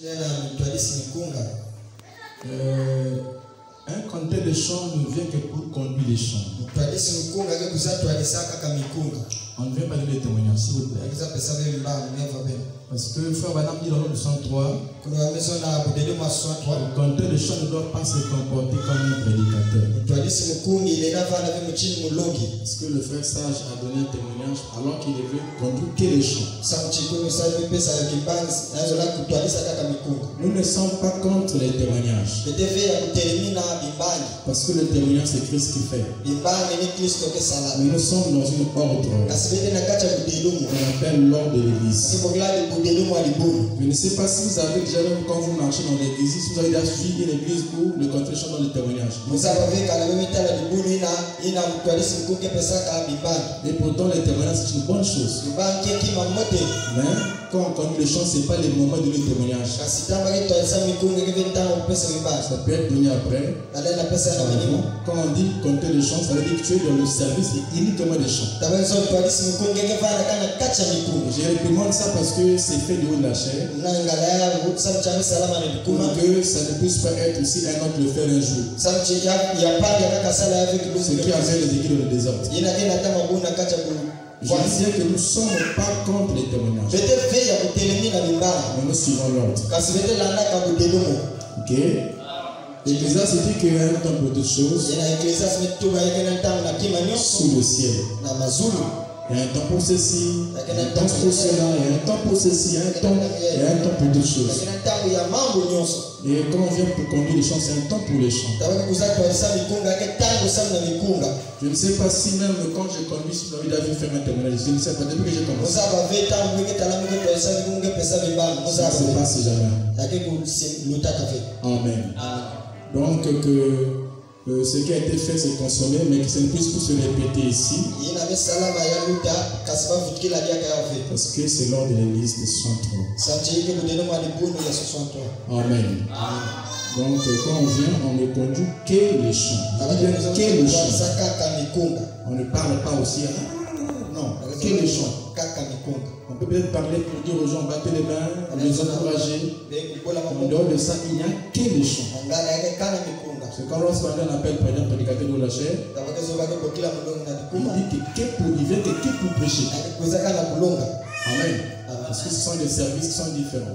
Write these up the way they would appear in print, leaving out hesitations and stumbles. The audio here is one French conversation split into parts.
Un conducteur de chant ne vient que pour conduire les chants. On ne vient pas donner des témoignages, s'il vous plaît. Parce que le frère Banam dit dans le 103, le conducteur de chant ne doit pas se comporter comme un prédicateur. Parce que le frère sage a donné un témoignage alors qu'il devait conduire que les chants. Nous ne sommes pas contre les témoignages. Parce que le témoignage c'est Christ qui fait. Mais nous sommes dans une ordre. On appelle l'ordre de l'église. Je ne sais pas si vous avez déjà vu quand vous marchez dans l'église, si vous avez déjà suivi une église où le conducteur chante dans le témoignage. Et pourtant le témoignage c'est une bonne chose. Mais quand on conduit le chant, ce n'est pas le moment de le témoignage. Ça peut être donné après. Quand on dit conduire le chant, ça veut dire que tu es dans le service uniquement des chants. Je recommande ça parce que c'est fait du haut de la chair. Pour que ça ne puisse pas être aussi un autre le faire un jour. Ce qui amène les églises dans le désordre. Je disais que nous ne sommes pas contre les témoignages. Mais nous suivons l'ordre. Ok. L'Ecclésiaste dit qu'il y a un temps pour toutes choses. Sous le ciel. Il y a un temps pour ceci, il y a un temps pour cela, il y a un temps pour ceci, il y a un temps pour toutes choses. Et quand on vient pour conduire les chants, c'est un temps pour les chants. Je ne sais pas si même quand je conduis, si vous avez déjà vu faire un témoignage, je ne sais pas, depuis que j'ai commencé. Ça se passe jamais. Amen. Donc ce qui a été fait, c'est consommé, mais que ça ne puisse plus se répéter ici. Parce que c'est lors de l'église de 63. Amen. Donc quand on vient, on ne conduit que les chants. On ne parle pas aussi. Non, que les chants. On peut peut-être parler pour dire aux gens, battez les mains, les encourager. En dehors de ça, il n'y a que les chants. C'est quand lorsqu'on appelle par exemple prédicateur de la chair, il dit que pour vivre, que pour prêcher. Amen. Parce que ce sont des services qui sont différents.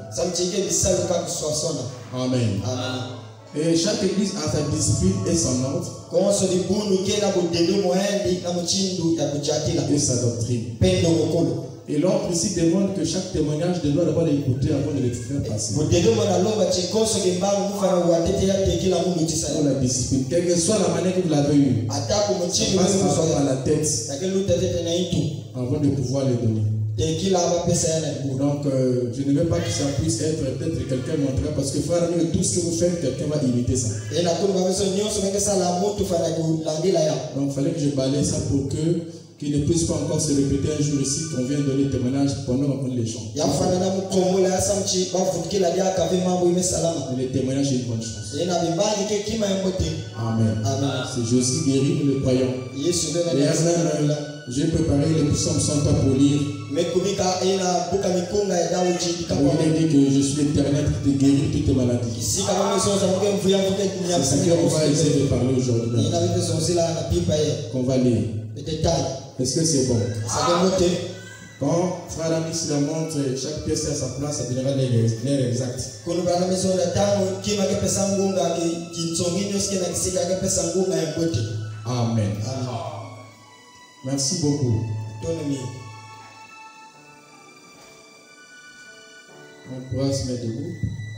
Amen. Et chaque église a sa discipline et son ordre. Et sa doctrine. Et l'ordre ici demande que chaque témoignage doit d'abord l'écouter avant de le faire passer. Pour la discipline, quelle que soit la manière que vous l'avez eue, ça passe par la tête avant de pouvoir le donner. Donc, je ne veux pas que ça puisse être peut-être quelqu'un montrera parce que frère, tout ce que vous faites, quelqu'un va imiter ça. Donc, il fallait que je balaye ça pour qu'il ne puisse pas encore se répéter un jour ici qu'on vient donner témoignage pendant qu'on les chants. Les témoignages, c'est une bonne chose. Amen. C'est Josie guéri, nous le croyons. J'ai préparé les psaumes 103 pour lire. Où il est dit que je suis l'éternel qui te guérit toutes tes maladies. C'est ce qu'on va essayer de parler aujourd'hui. Qu'on va lire. Est-ce que c'est bon? Quand frère Amis la montre, chaque pièce à sa place, ça donnera l'air exact. Amen. Merci beaucoup. On pourra se mettre debout.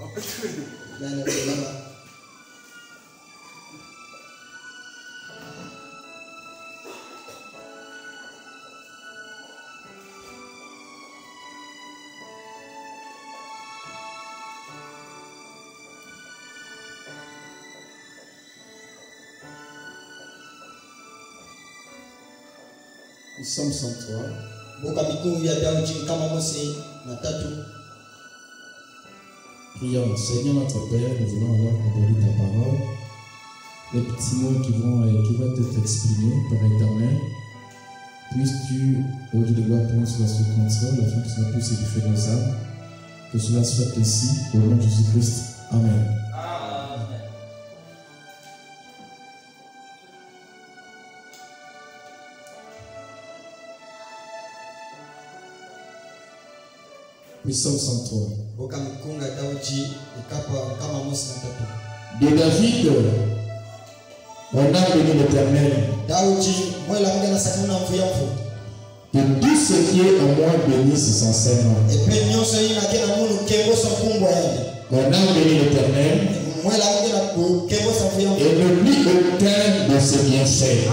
Nous sommes 103. Prions. Seigneur notre Père, nous voulons alors adorer ta parole. Les petits mots qui vont être exprimés par Éternel. Puisses-tu, au lieu de gloire, prendre sur ce contrôle afin que cela puisse édifier nos âmes. Que cela soit ici, au nom de Jésus-Christ. Amen. Psaume 103. De David, on a béni l'Éternel. Que tout ce qui est en moi bénisse son Seigneur. On a béni l'Éternel. Et n'oublie aucun de ses bienfaits.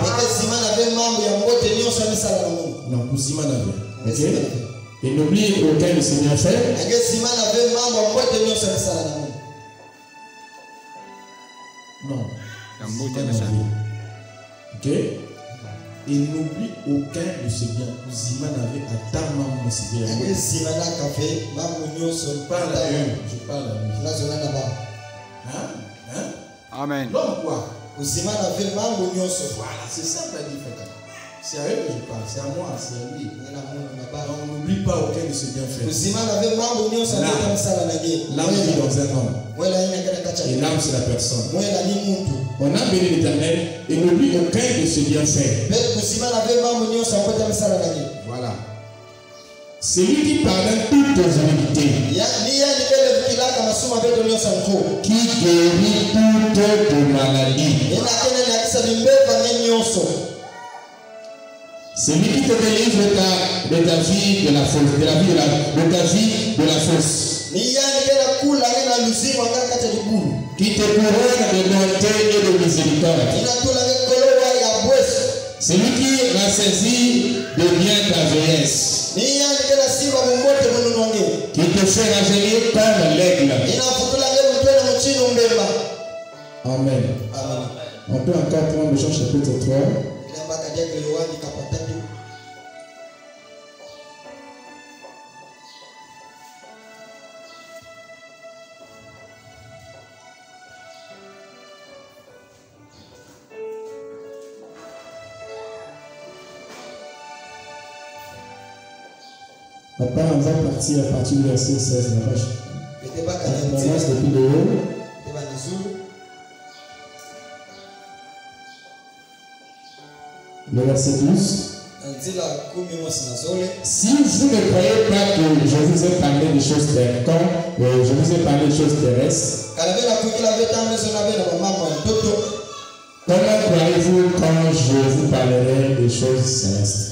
Non, ok? Et n'oublie aucun de ses bienfaits. Non. Ok? Et n'oublie aucun de ses biens. Je parle à lui. Hein? Amen. L'homme quoi? Voilà, c'est simple à dire. C'est à eux que je parle, c'est à moi, c'est à lui. On n'oublie pas aucun de ses bienfaits. L'âme vit dans un homme. Et l'âme, c'est la personne. On a béni l'Éternel et n'oublie aucun de ses bienfaits. Voilà. C'est lui qui pardonne toutes tes iniquités, qui guérit toutes tes maladies. C'est lui qui te délivre de ta vie de la fosse, de ta vie de la fosse. Qui te couronne de bonté et de miséricorde. C'est lui qui rassasie de bien ta vieillesse. Qui te fait rajeunir comme l'aigle. Amen. On peut encore prendre Jean chapitre 3. Papa, on va partir à partir du verset 16 de la page. On commence depuis le haut. Le verset 12. Si vous ne croyez pas que je vous ai parlé des choses terrestres, je vous ai parlé des choses terrestres, comment croyez-vous quand je vous parlerai des choses célestes?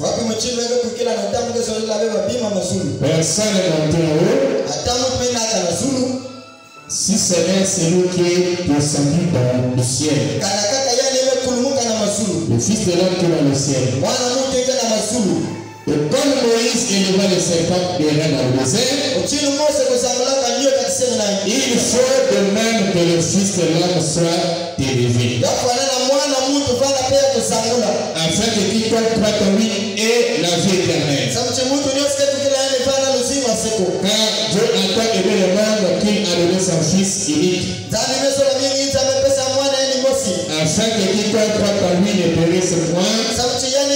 Personne n'est monté en haut, si ce n'est celui qui est descendu dans le ciel. Le Fils de l'homme qui est dans le ciel. Et comme Moïse éleva le serpent des reins dans le désert, il faut de même que le Fils de l'homme soit élevé, afin que quiconque croit en lui ait la vie éternelle. Car Dieu a tant aimé le monde qu'il a donné son Fils unique, afin que quiconque croit en lui ne périsse point,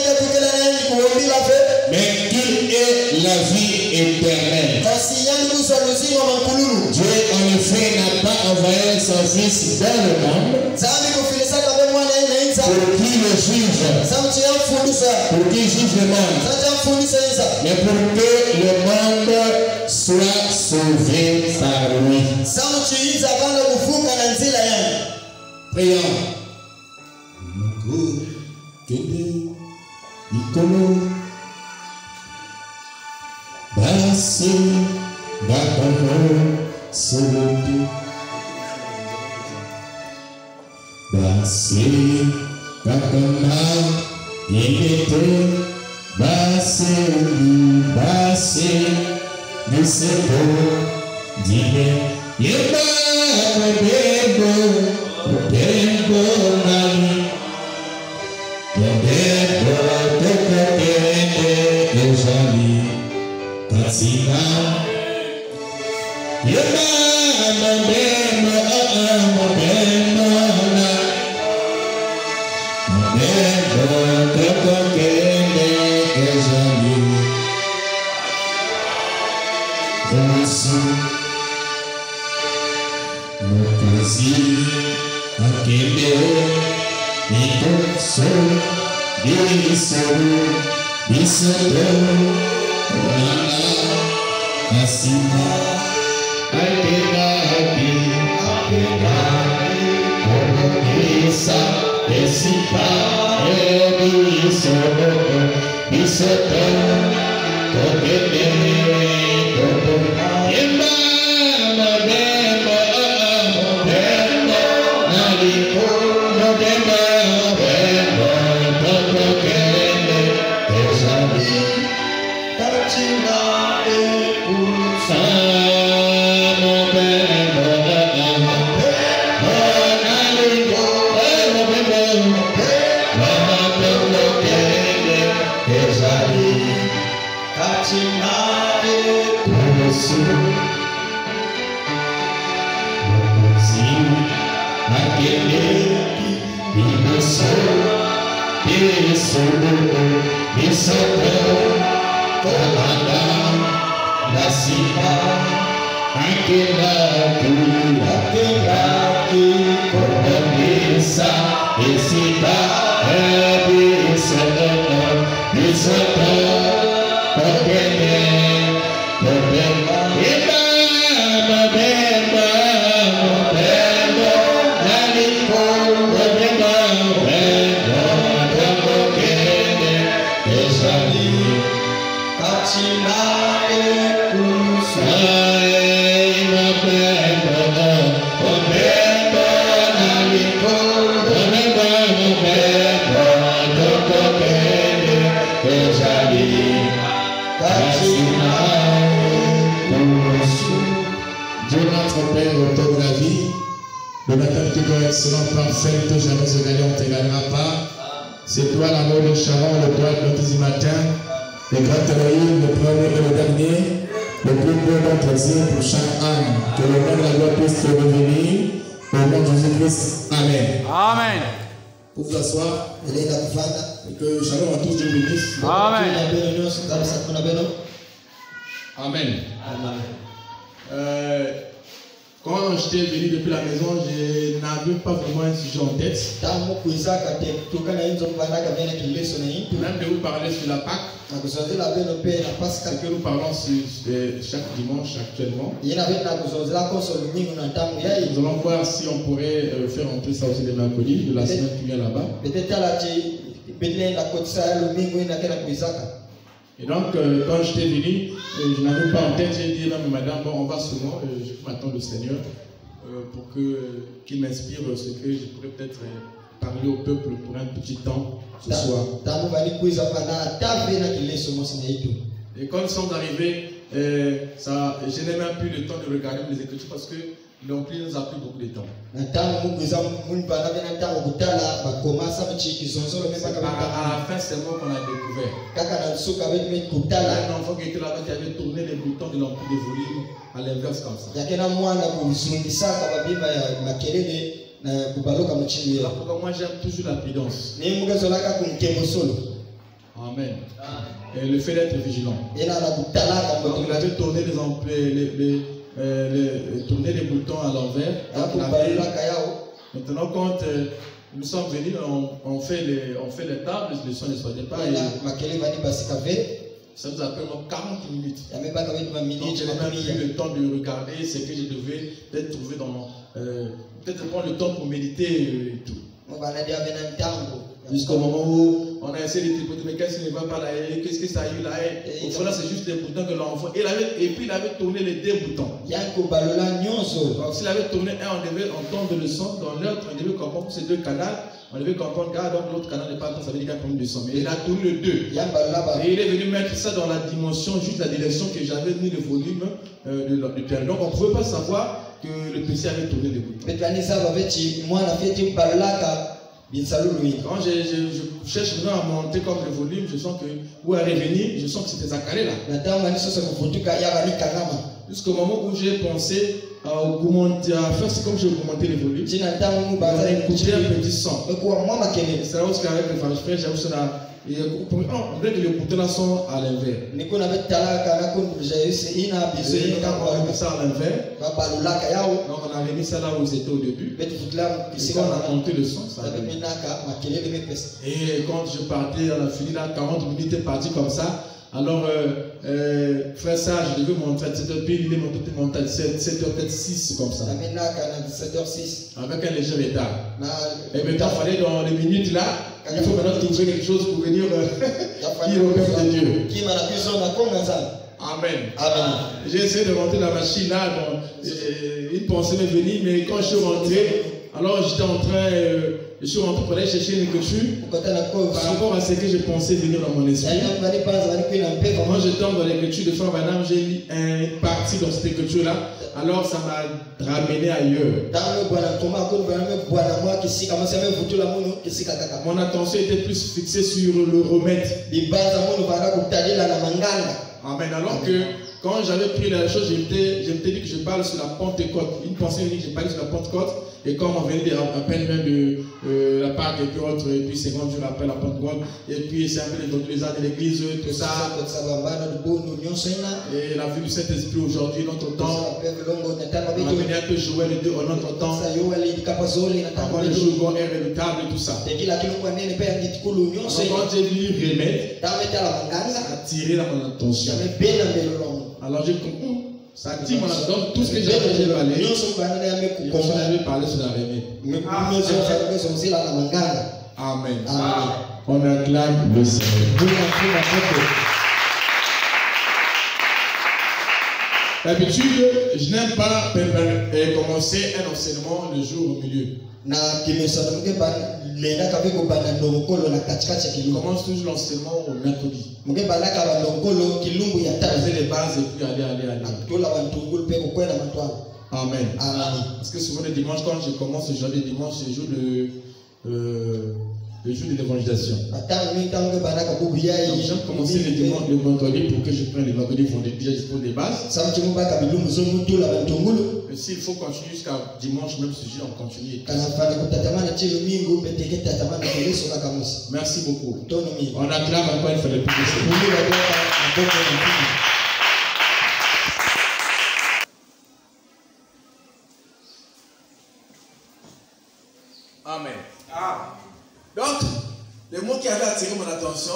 mais qu'il ait la vie éternelle. Dieu en effet n'a pas envoyé son Fils dans le monde pour qu'il le juge, pour qu'il juge le monde, mais pour que le monde soit sauvé par lui. Prions. Basi bakano suluti basi bakana yete basi nisebo dile yeba bebo nani bebo tokete ezali kasina yeba mabemo na mabemo tokete ezali Jésus Mokozi akende mikoso bisoto olana asima akenda komisa esipa bisoto kokende yemba mabemba naliko mabemba kokende ezabi tarachina ekusa mabemba naliko mabemba kokende ezabi tarachina ekusa akele bisoto kolanda nasiba akela komisa esiba bisoto kokende mabemba Dieu notre Père, auteur de la vie, le matin que tu dois être selon parfait, que jamais égalé, on ne t'égalera pas. C'est toi l'amour de Sharon, le toi de notre matin, le grand Elohim, le premier et le dernier, le plus beau notre Dieu pour chaque âme. Que le nom de la gloire puisse te revenir. Au nom de Jésus-Christ. Amen. Amen. Pour vous asseoir, et que Shalom à tous, Dieu bénisse. Amen. Amen. Quand j'étais venu depuis la maison, je n'avais pas vraiment un sujet en tête. Même de vous parler sur la Pâque, ce que nous parlons chaque dimanche actuellement. Nous allons voir si on pourrait faire entrer ça aussi le mercredi de la semaine qui vient là-bas. Et donc, quand j'étais venu, je n'avais pas en tête, j'ai dit à madame, bon, on va seulement, je m'attends au Seigneur pour qu'il m'inspire ce que je pourrais peut-être parler au peuple pour un petit temps ce soir. Et quand nous sommes arrivés, je n'ai même plus le temps de regarder les Écritures parce que l'Empire nous a pris beaucoup de temps. À la fin, c'est moi qu'on a découvert. Un enfant qui était là-bas qui avait tourné les boutons de l'Empire de volume à l'inverse comme ça. Alors pourquoi moi j'aime toujours la prudence. Amen. Et le fait d'être vigilant. Donc il avait tourné tourner les boutons à l'envers. Maintenant, quand nous sommes venus, on fait les tables, le son ne sortait pas. Ça nous a pris 40 minutes. Donc, je n'ai même plus le temps de regarder ce que je devais peut-être trouver dans peut-être prendre le temps pour méditer et tout. Jusqu'au moment où on a essayé de tripoter, mais qu'est-ce qui ne va pas là? Qu'est-ce que ça a eu là? Au fond, là, c'est juste les boutons que l'enfant. Et puis, il avait tourné les deux boutons. Donc, s'il avait tourné un, on devait entendre le son. Dans l'autre, on devait comprendre ces deux canaux. On devait comprendre que donc l'autre canal n'est pas bon, ça veut dire qu'il y a un problème de son. Mais il a tourné le deux. Et il est venu mettre ça dans la dimension, juste la direction que j'avais mis le volume du piano. Donc, on ne pouvait pas savoir que le PC avait tourné les boutons. Quand je cherche maintenant à monter comme le volume, je sens que, ou à revenir, je sens que c'était Zacharie là. Jusqu'au moment où j'ai pensé à faire, c'est comme j'ai augmenté le volume. J'ai écouté un petit son. C'est là où, avec le frère, j'ai on dirait que les boutons là sont à l'envers. Et quand on a remis ça à l'envers, donc on a remis ça là où c'était au début. Et quand on a monté le son, ça a remis. Et quand je partais, on a fini là, 40 minutes est parti comme ça. Alors, frère Sage, je devais monter à 17h, puis il est monté à 17h, peut-être 6 comme ça. Avec un léger retard. Et maintenant, il fallait dans les minutes là, il faut maintenant trouver quelque chose pour venir dire au Père de Dieu. Amen. Amen. J'ai essayé de monter la machine là, une pensée m'est venue, mais quand je suis rentré, alors j'étais en train, je suis rentré pour aller chercher une écriture par rapport à ce que je pensais venir dans mon esprit. Quand je tombe dans l'écriture de Frère Branham, j'ai lu une partie dans cette écriture là, alors ça m'a ramené ailleurs. Mon attention était plus fixée sur le remède. Amen. Alors que quand j'avais pris la chose, je m'étais dit que je parle sur la Pentecôte. Une pensée unique, je parlais sur la Pentecôte. Et comme on venait à peine même de la Pâque, et puis autre, et puis 50 jours après la Pentecôte, et puis c'est un peu les arts de l'église, tout ça. Et la vue du Saint-Esprit aujourd'hui, notre temps. On a venu un peu jouer les deux en notre temps. Avoir le jour inévitable et tout ça. Donc quand j'ai lu remède, ça a tiré dans mon attention. Alors j'ai compris. Ça attire mon attention. Tout ce que j'avais parlé, j'avais parlé sur la remède. Amen. On acclame le Seigneur. D'habitude, je n'aime pas commencer un enseignement le jour au milieu. Je commence toujours l'enseignement au mercredi. Poser les bases et puis aller. Amen. Parce que souvent le dimanche, quand je commence le jour de dimanche, c'est le jour de l'évangélisation. Donc j'aime commencer le vendredi pour que je prenne le vendredi pour les bases. Mais s'il faut continuer jusqu'à dimanche, même sujet, on continue. Merci beaucoup. On acclame encore une fois le plus. Amen. Donc, le mot qui avait attiré mon attention,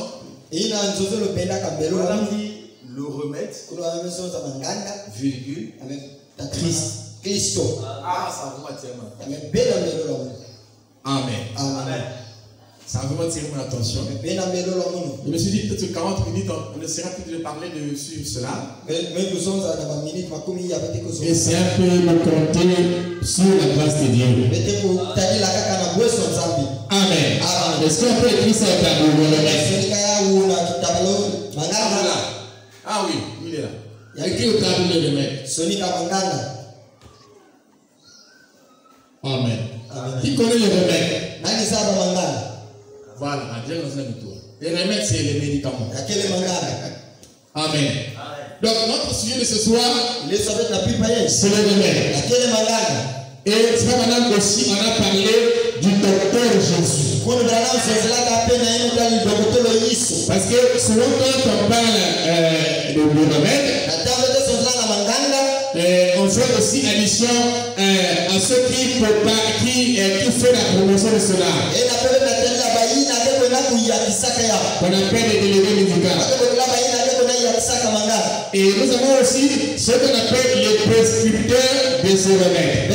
on a dit le remède, virgule, Christo. Ça vous attire. Amen. Ça a vraiment attiré mon attention. Je me suis dit peut-être que 40 minutes, on essaiera peut-être de parler sur cela. Et c'est un peu me compter sur la grâce de Dieu. Amen. Est-ce qu'on peut écrire ça au tableau? Ah oui, il est là. Il y a écrit au tableau le remède. Amen. Qui connaît le remède? Voilà, Dieu nous aime toi. Les remèdes, c'est les médicaments. Amen. Donc, notre sujet de ce soir, c'est le remède. Et Frère Branham aussi, on a parlé du docteur Jésus. Parce que souvent, quand on parle de remède, on fait aussi allusion à ceux qui font la promotion de cela. On appelle les délégués médicaux. Et nous avons aussi ce qu'on appelle les prescripteurs de ce remède.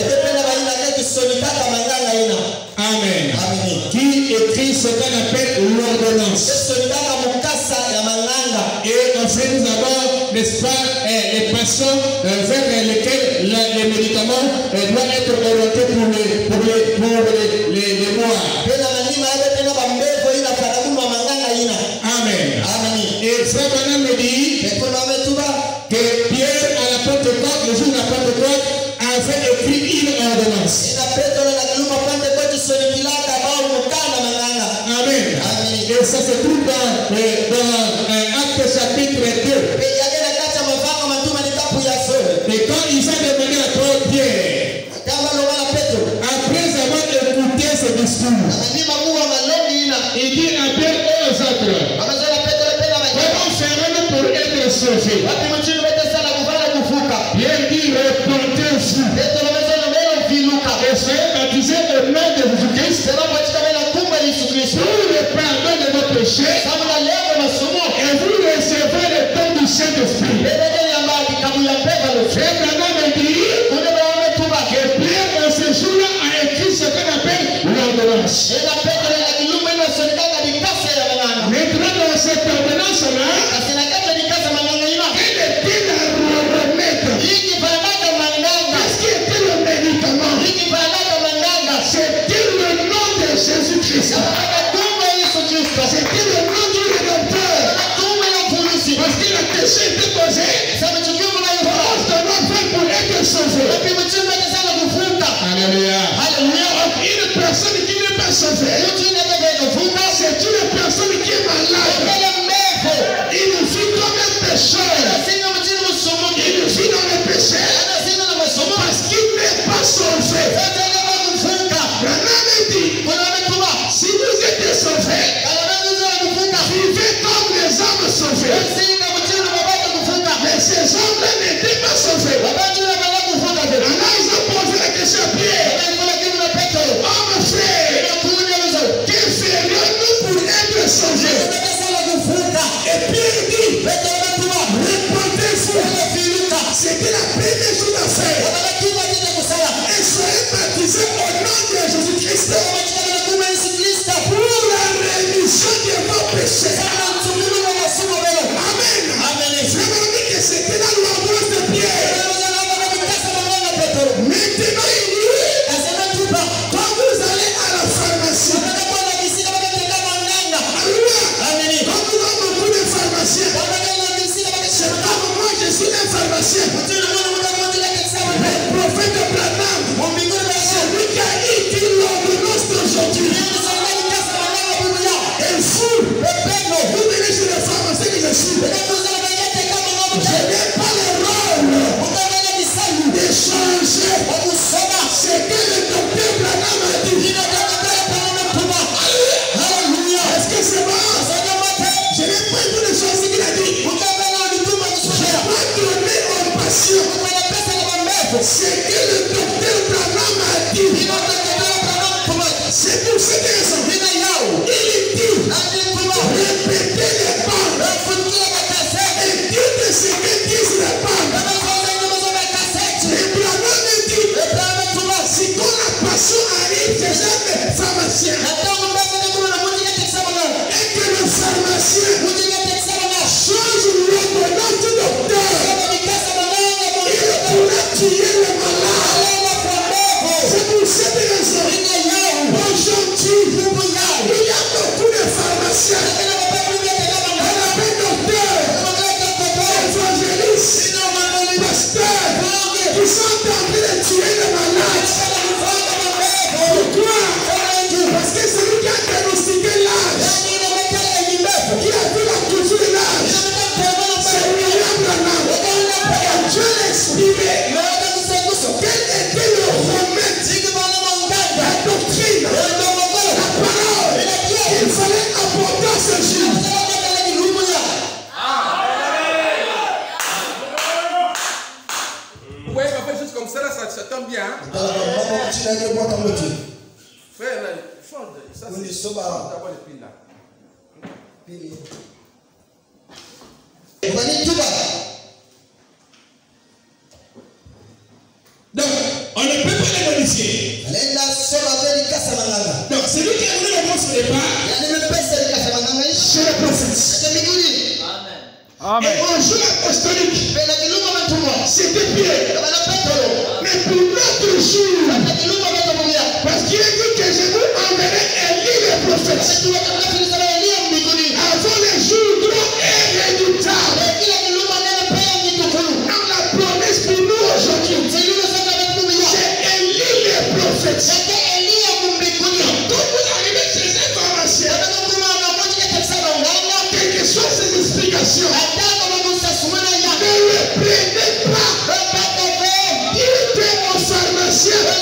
Amen. Qui écrit ce qu'on appelle l'ordonnance. Et enfin nous avons, n'est-ce pas, les patients vers lesquels les médicaments doivent être orientés pour les mois. Amen. Et Frère Branham me dit que Pierre à la Pentecôte, le jour de la Pentecôte, avait écrit une ordonnance. Amen. Et ça se trouve dans Actes chapitre 2. Et quand ils ont demandé à toi, Pierre, après avoir écouté ce discours, il dit appelle aux autres. sauver. Bien dit, répondez-vous. Et soyez baptisés au nom de Jésus-Christ pour le pardon de vos péchés. Et vous recevrez le don du Saint-Esprit. Frère Branham me dit que Pierre dans ce jour-là a écrit ce qu'on appelle l'ordonnance. Maintenant dans cette ordonnance-là, quel était la remède? Qu'est-ce qui était le médicament? C'était le nom de Jésus-Christ. C'était le nom du Rédempteur. Parce que la question était posée. Comment ton nom fait pour être sauvé? Alléluia. Une personne qui n'est pas sauvée, c'est une personne qui est malade. Il vit comme un pécheur. Il vit dans le péché parce qu'il n'est pas sauvé. Branham dit, si vous êtes sauvés, vivez comme les hommes sauvés. Mais ces hommes-là n'étaient pas sauvés. Alors ils ont posé la question à Pierre. Homme frère, que ferions-nous pour être sauvés? Et Pierre dit, répondez-vous. C'était la première chose à faire. Et soyez baptisés au nom de Jésus-Christ pour la rémission de vos péchés. Amen. Vraiment dit que c'était la l'ordonnance de Pierre. Maintenant il dit, quand vous allez à la pharmacie, quand vous avez beaucoup de pharmaciens, c'est pas moi je suis un pharmacien. Le prophète Branham, c'est lui qui a écrit l'ordonnance d'aujourd'hui. Et vous venez chez le pharmacien que je suis. Je n'ai pas le rôle de changer ce que le docteur Branham a dit. Est-ce que c'est bon? Je n'ai pas vu les choses qu'il a dit. Je dois donner aux patients ce que le docteur Branham a dit. C'est pour cette raison. Il dit, répétez les paroles. Et dites ce que disent les paroles. Et Branham dit, si quand la passion arrive, c'est jamais pharmacien. Et que le pharmacien change l'ordonnance du docteur, il pourra tuer le malade. C'est pour cette raison. Aujourd'hui, il y a beaucoup de pharmaciens, docteurs, évangélistes, pasteurs qui sont en train de tuer les malades. Pourquoi? Parce que celui qui a diagnostiqué l'âge, qui a vu la culture de l'âge, c'est William Branham. Dieu l'expliquait. Quel était le remède? La doctrine, la parole qu'il fallait apporter à ce jour. Ouais, on fait juste comme ça, là, ça tombe bien. Frère, là, change. Ça, c'est d'abord les piles là. Donc, on ne peut pas les modifier. Donc, celui qui a donné le mot sur les pas, c'est le prophète. Amen. Et au jour apostolique, c'était Pierre. Mais pour notre jour, parce qu'il a dit que je vous enverrai Élie le prophète. Avant les jours gros et redoutables. On la promesse pour nous aujourd'hui. C'est Élie le prophète. Quand vous arrivez chez un pharmacien, quelles que soient ses explications, ne le prenez pas. Dites au pharmacien,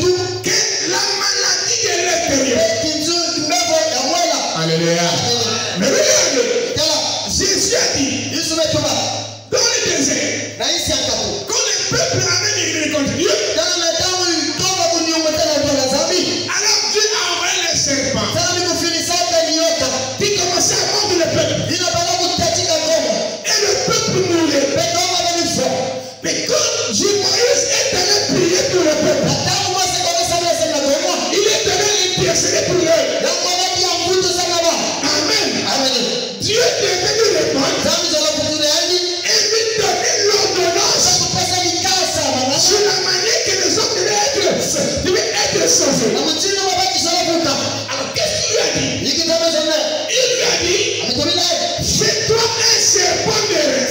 que la maladie de l'intérieur. Alléluia. Mais regarde, Jésus a dit dans le désert, quand le peuple avait migré contre Dieu, alors Dieu a envoyé les serpents qui commençaient à mordre le peuple. Et le peuple mourait. Mais quand Moïse est allé prier pour le peuple, il est allé intercéder pour eux. Amen. Dieu est venu répondre et lui donner l'ordonnance sur la manière que les hommes devaient être sauvés. Alors qu'est-ce qu'il lui a dit? Il lui a dit, fais-toi un serpent de rein.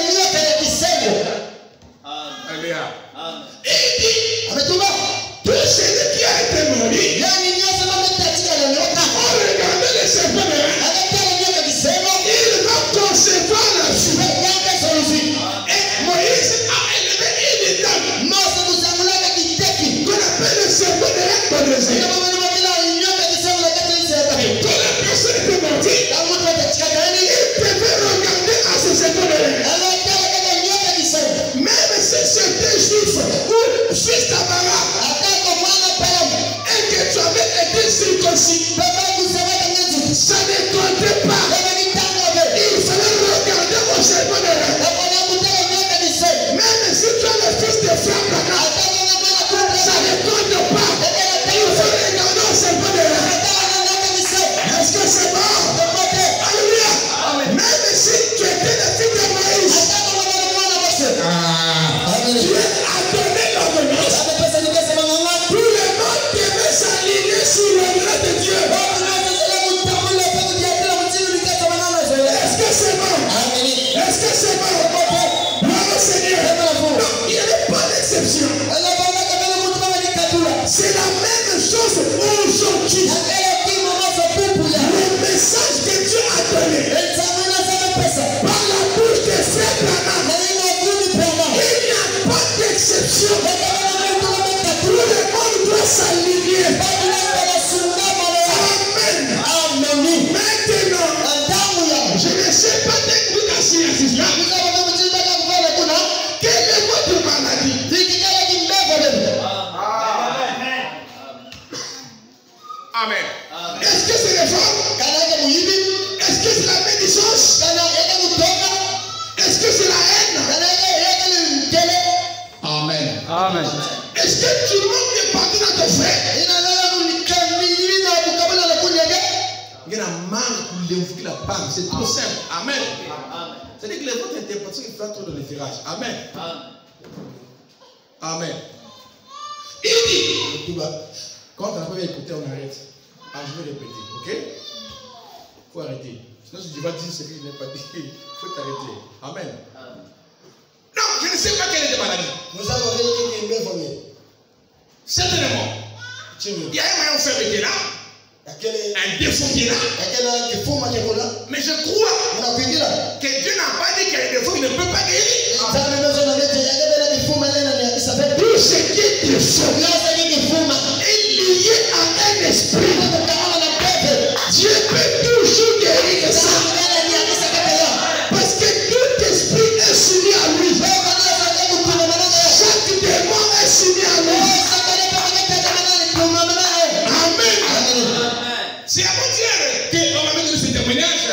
Alléluia. Et il dit, tout celui qui a été maudit, en regardant les serpents de rein, il va concevoir la vie. Et Moïse a élevé une dame qu'on appelle le serpent de rein dans le désert. Quand la personne était maudite, il devait regarder à ce serpent de rein. Même si c'était juif ou fils d'Abraham et que tu avais été circoncis, ça ne comptait pas. Il fallait regarder au serpent de rein. Même si tu es le fils de frère Abraham, ça ne compte pas. Il faut regarder au serpent de rein. Est-ce que c'est bon? Alléluia. Même si tu étais le fils de Moïse, Dieu a donné l'ordonnance pour le monde devait s'aligner sur l'ordre de Dieu. Est-ce que c'est bon? Est-ce que c'est bon? Gloire au Seigneur. Non, il n'y a pas d'exception. C'est la même chose aujourd'hui. Le message que Dieu a donné par la bouche de frère Branham, il n'y a pas d'exception. Tout le monde doit s'aligner. Amen. Maintenant, je ne sais pas d'explication là. Quelle est votre maladie? Amen. Est-ce que c'est les femmes? Est-ce que c'est la médisance? Est-ce que c'est la haine? Amen. Amen. Est-ce que tu manques de pardon à ton frère? C'est trop simple. Amen. C'est-à-dire que votre interprétation il fait trop de différence. Amen. Amen. Il dit, quand on n'a pas écouté, on arrête. Ah, je vais répéter, ok? Il faut arrêter. Sinon, si tu vas dire ce que je n'ai pas dit, il faut t'arrêter. Amen. Non, je ne sais pas quelle est ta maladie. Certainement. Il y a un moyen de faire qui est là. Un défaut qui est là. Mais je crois que Dieu n'a pas dit qu'il y a un défaut qu'il ne peut pas guérir. Tout ce qui est défaut est lié à un esprit. Dieu peut toujours guérir ça. Parce que tout esprit est soumis à lui. Chaque démon est soumis à lui. Amen. C'est à mon Dieu qu'on va mettre ce témoignage.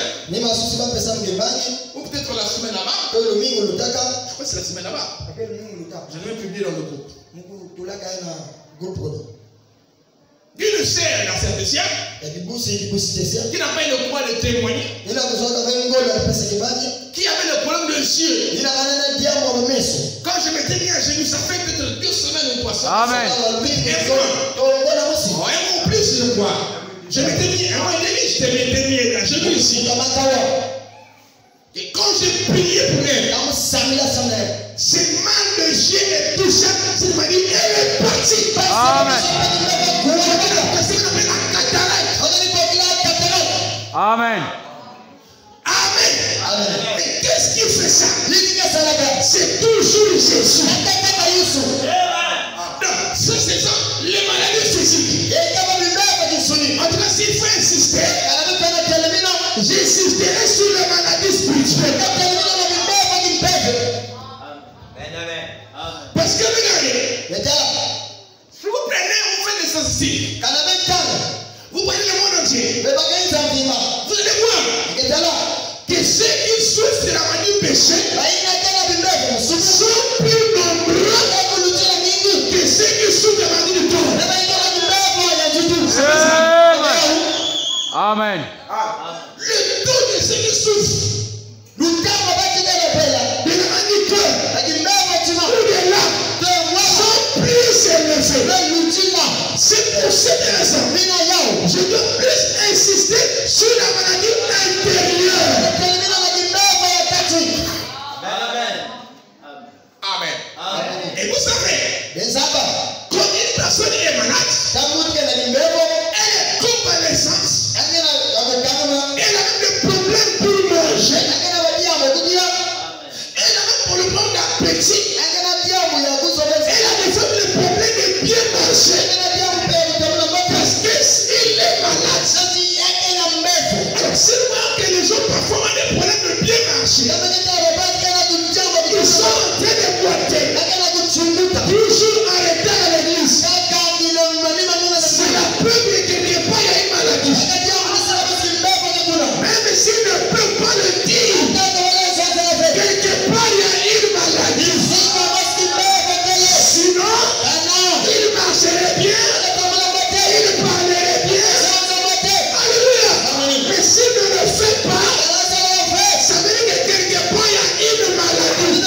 Ou peut-être la semaine là-bas. Je crois que c'est la semaine là-bas. Je vais publier dans le groupe. Une sœur dans cette siècle qui n'a pas eu le droit de témoigner, qui avait le problème de yeux. Quand je m'étais mis à genoux, ça fait peut-être 2 semaines ou 3 semaines. Amen. Un mois plus, je crois. Je m'étais mis un mois et demi, je m'étais mis à genoux ici. Et quand j'ai prié pour elle, c'est mal de yeux et tout ça, c'est m'a dit, elle est partie. Amen. Amen. Amen. Mais qu'est-ce qui fait ça? C'est toujours Jésus. Non, ça c'est ça. Les maladies j'insisterai sur les maladies spirituelles. Parce que regardez, si vous prenez, vous faites des statistiques, vous prenez le monde entier, vous allez voir que ceux qui souffrent de la maladie du péché sont plus nombreux que ceux qui souffrent de la maladie du corps. Amen. Le taux de ceux qui souffrent de la maladie du cœur ou de l'âme sont plus élevés. C'est pour cette raison je dois plus insister sur la maladie intérieure. Amen. Et vous savez, quand une personne est malade, elle est convalescente, elle a même des problèmes pour manger, elle a même pour le problème d'appétit, elle a des problèmes de bien manger. Parce que s'il est malade, alors seulement que les gens parfois ont des problèmes de bien marcher, ils sont en train de boiter, toujours en retard à l'église. C'est la preuve que quelque part il y a une maladie. Même s'ils ne peuvent pas le dire, quelque part il y a une maladie. Sinon, il marcherait bien, il parlerait bien. Alléluia. Mais s'il ne le fait pas, ça veut dire que quelque part il y a une maladie.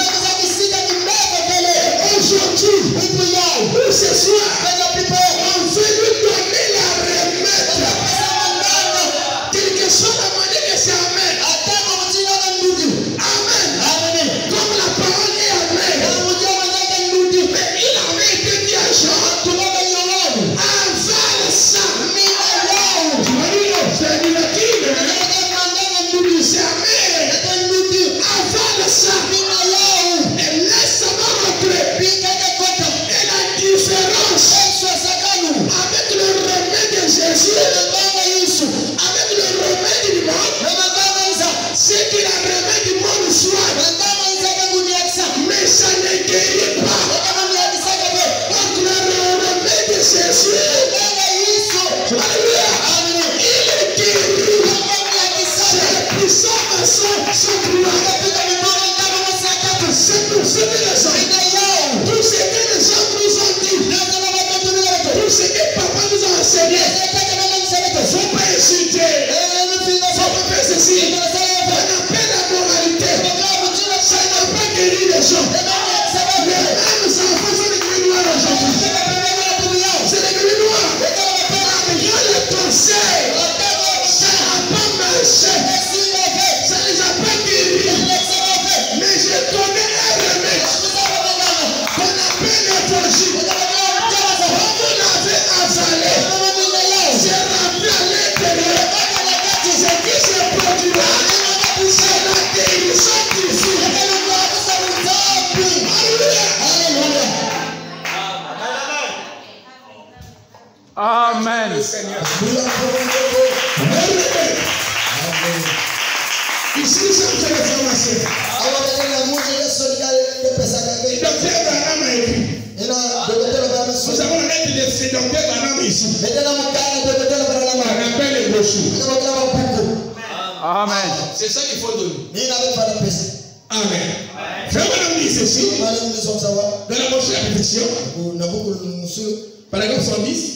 Aujourd'hui, ou ce soir, on veut lui donner la remède. Quelle que soit la manière que c'est amen. Amen. Comme la parole est amen. Mais il avait été dit à Jean, avale ça. C'est une c'est amen. Avale ça. Et laisse-moi rentrer. Et la différence avec le remède de Jésus, avec le remède du monde, c'est que le remède du monde soit, mais ça ne guérit pas. Donc le remède de Jésus, alléluia, il est guéri. C'est puissant à son gloire. C'est pour cette raison. Tout ce que les gens nous ont dit, tout ce que papa nous a enseigné, il ne faut pas insulter, il ne faut pas faire ceci. On appelle la moralité. Ça n'a pas guéri les gens. Les mêmes enfants sont devenus noirs aujourd'hui. C'est devenu noir. Malgré le conseil, ça n'a pas marché. Ça ne les a pas guéris. Mais je connais un remède qu'on appelle l'évangile. Quand vous l'avez avalé, c'est rempli à l'intérieur. Ce qui se produira, c'est la guérison divine. Alléluia. Amen. Ici, nous sommes fait des formations. Le docteur Branham a écrit. Nous avons la lettre de ce docteur Branham ici. On appelle les brochures. Amen. C'est ça qu'il faut donner. Amen. Frère Branham dit ceci. Dans la brochure à répétition, paragraphe 110.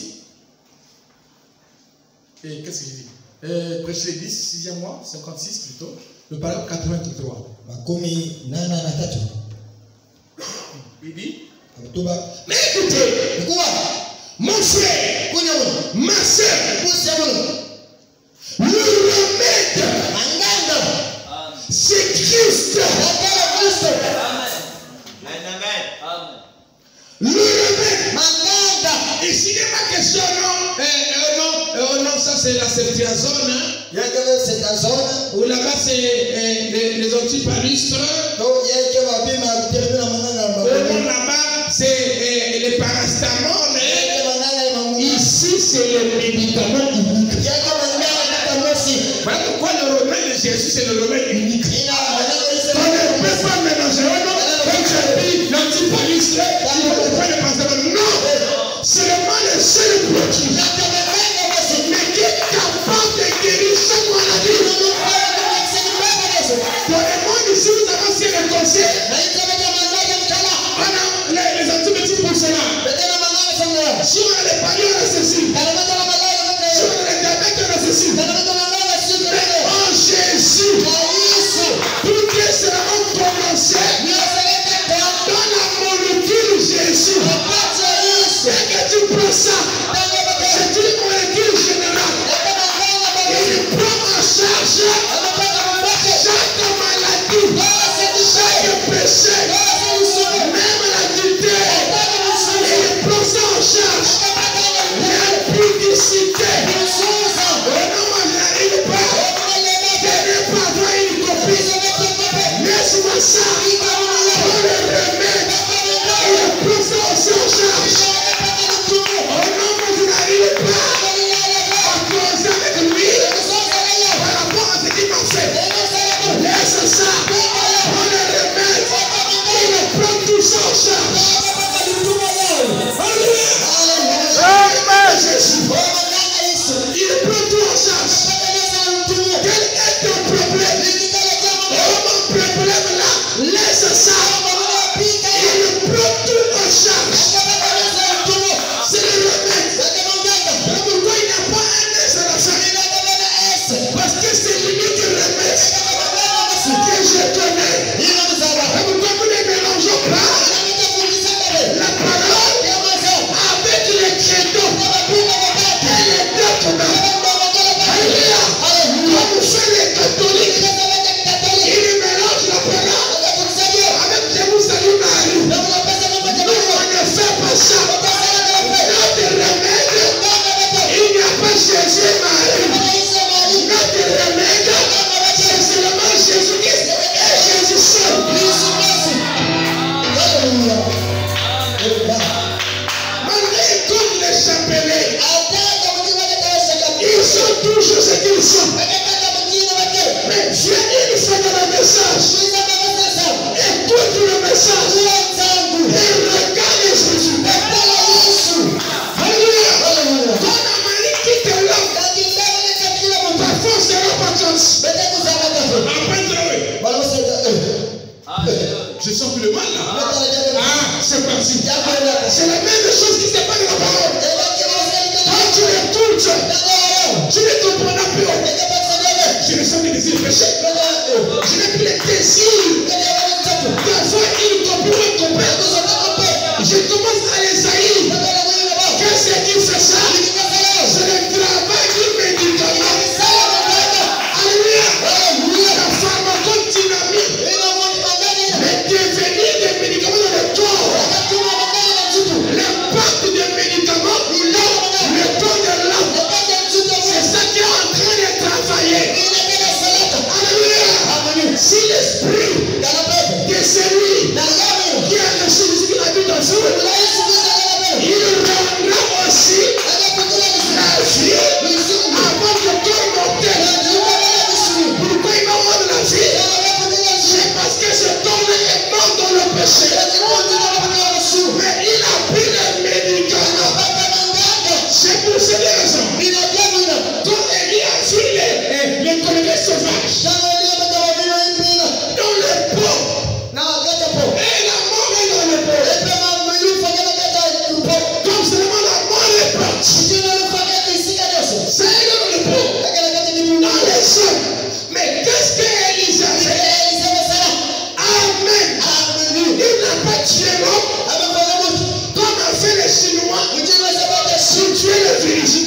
Et qu'est-ce qu'il dit? Prêcher 10, 6e mois, 56 plutôt. Le paragraphe 83. Il dit, mais écoutez, mon frère, ma soeur, le remède, c'est Christ. Le remède. Ici, il n'y a pas question, non, ça c'est la septiazone. Ou là-bas c'est les antipalustres. Là-bas c'est les paracetamol. Ici c'est les médicaments uniques. Voilà pourquoi le remède de Jésus, c'est le remède unique. On ne peut pas mélanger. Comme j'ai dit, l'antipaliste, il ne faut pas le penser. Non, c'est vraiment le seul produit. Mais qui est capable de guérir cette maladie. Pour le monde ici, nous avons aussi le conseil. On a les antibiotiques pour cela. Si on a les palliers, on a ceci. Si on a les diabètes, on a ceci. Mais en Jésus, tout est seulement commencé dans la molécule Jésus. Dès que tu prends ça, c'est une molécule générale. Il prend en charge chaque maladie, chaque péché, même l'adultère. Il prend ça en charge. L'impudicité. Non, moi je n'arrive pas. Je n'ai pas avoir une copie. Laisse-moi ça. Pour le remède. Il prend ça aussi en charge. Oh non, moi je n'arrive pas à causer avec lui par rapport à ce qu'il m'a fait. Laisse ça. Pour le remède. Il prend tout ça en charge. Jésus. Il prend tout en charge. Quel est ton problème? Oh, mon problème là, laisse ça. Il prend tout en charge. C'est le remède. Pourquoi il n'y a pas un S à la fin? Parce que c'est l'unique remède que je connais. Pourquoi nous ne mélangeons pas la parole avec les credos et les documents? Alléluia. Comme fait les catholiques, ils mélangent la parole avec Jérusalem Marie. Nous, on ne fait pas ça. Notre remède, il n'y a pas Jésus Marie. Notre remède, c'est seulement Jésus-Christ et Jésus seul. Malgré tous les chapelets, ils sont toujours ce qu'ils sont. Mais viens une fois dans le message. Écoute le message. Et regarde Jésus. Alléluia. Quand la Marie quitte l'homme, parfois c'est la vacances. Après, je sens plus le mal là. Ah, c'est parti. C'est la même chose qui se passe dans la parole. Quand tu l'écoutes, tu ne comprends plus. Je ne sens plus les péchés. Je n'ai plus les désirs. Parfois, ils comprennent. Je commence à les haïr. Qu'est-ce qui fait ça? C'est le travail du médicament. Alléluia. La pharmacodynamie. Le devenir des médicaments dans le corps. L'impact des médicaments dans le corps de l'homme. C'est ça qui est en train de travailler. Alléluia. Si l'esprit de celui qui a reçu ce qu'il a vu dans ce monde, il rendra aussi la vie avant le corps mortel. Pourquoi il va rendre la vie? C'est parce que cet homme est mort dans le péché. Mais il a pris les médicaments. C'est pour cette raison. Quand Élie a vu les colibris sauvages dans le pot, et la mort est dans le pot. Comme seulement la mort est partie, c'est dans le pot, dans les sommes. Mais qu'est-ce qu'Élie a fait? Amen. Il n'a pas tué l'homme comme a fait les Chinois pour tuer le virus.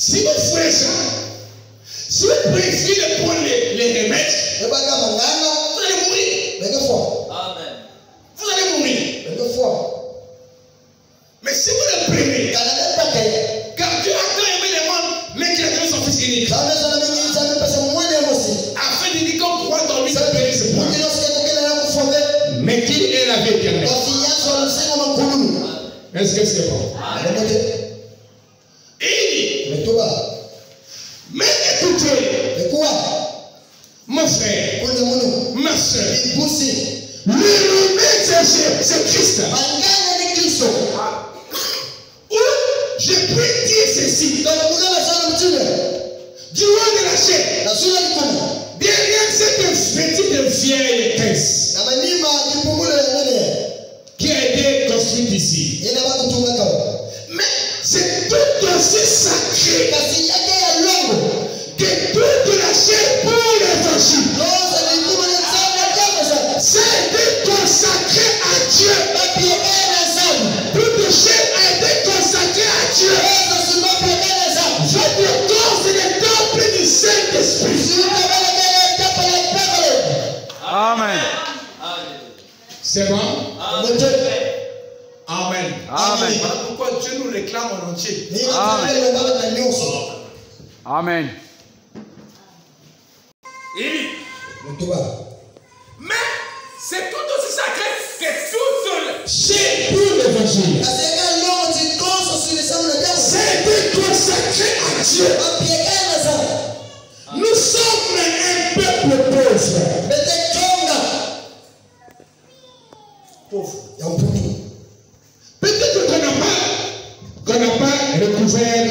Si vous faites ça, si vous préférez de prendre les remèdes, vous allez mourir. Amen. Vous allez mourir. Mais si vous le prenez, car Dieu a tant aimé le monde, mais qu'il a donné son Fils unique. Afin de dire qu'on croit dans lui, ça peut être ce point. Mais qui est la vie éternelle? Est-ce que c'est bon? Et mais écoutez, mon frère, ma soeur, le remède c'est Christ. Ou je peux dire ceci. Du haut de la chair, derrière cette petite vieille caisse qui a été construite ici. Mais c'est tout aussi sacré que toute la chair pour l'évangile. C'est consacré à Dieu. Toute chair a été consacrée à Dieu. Votre corps, c'est le temple du Saint-Esprit. Amen. C'est bon? Amen. Amen. Amen. Voilà pourquoi Dieu nous réclame en entier. Amen. Mais c'est tout aussi sacré que tout seul. C'est pour l'évangile. C'est consacré à Dieu. Nous sommes un peuple pauvre. Peut-être qu'on n'a pas recouvert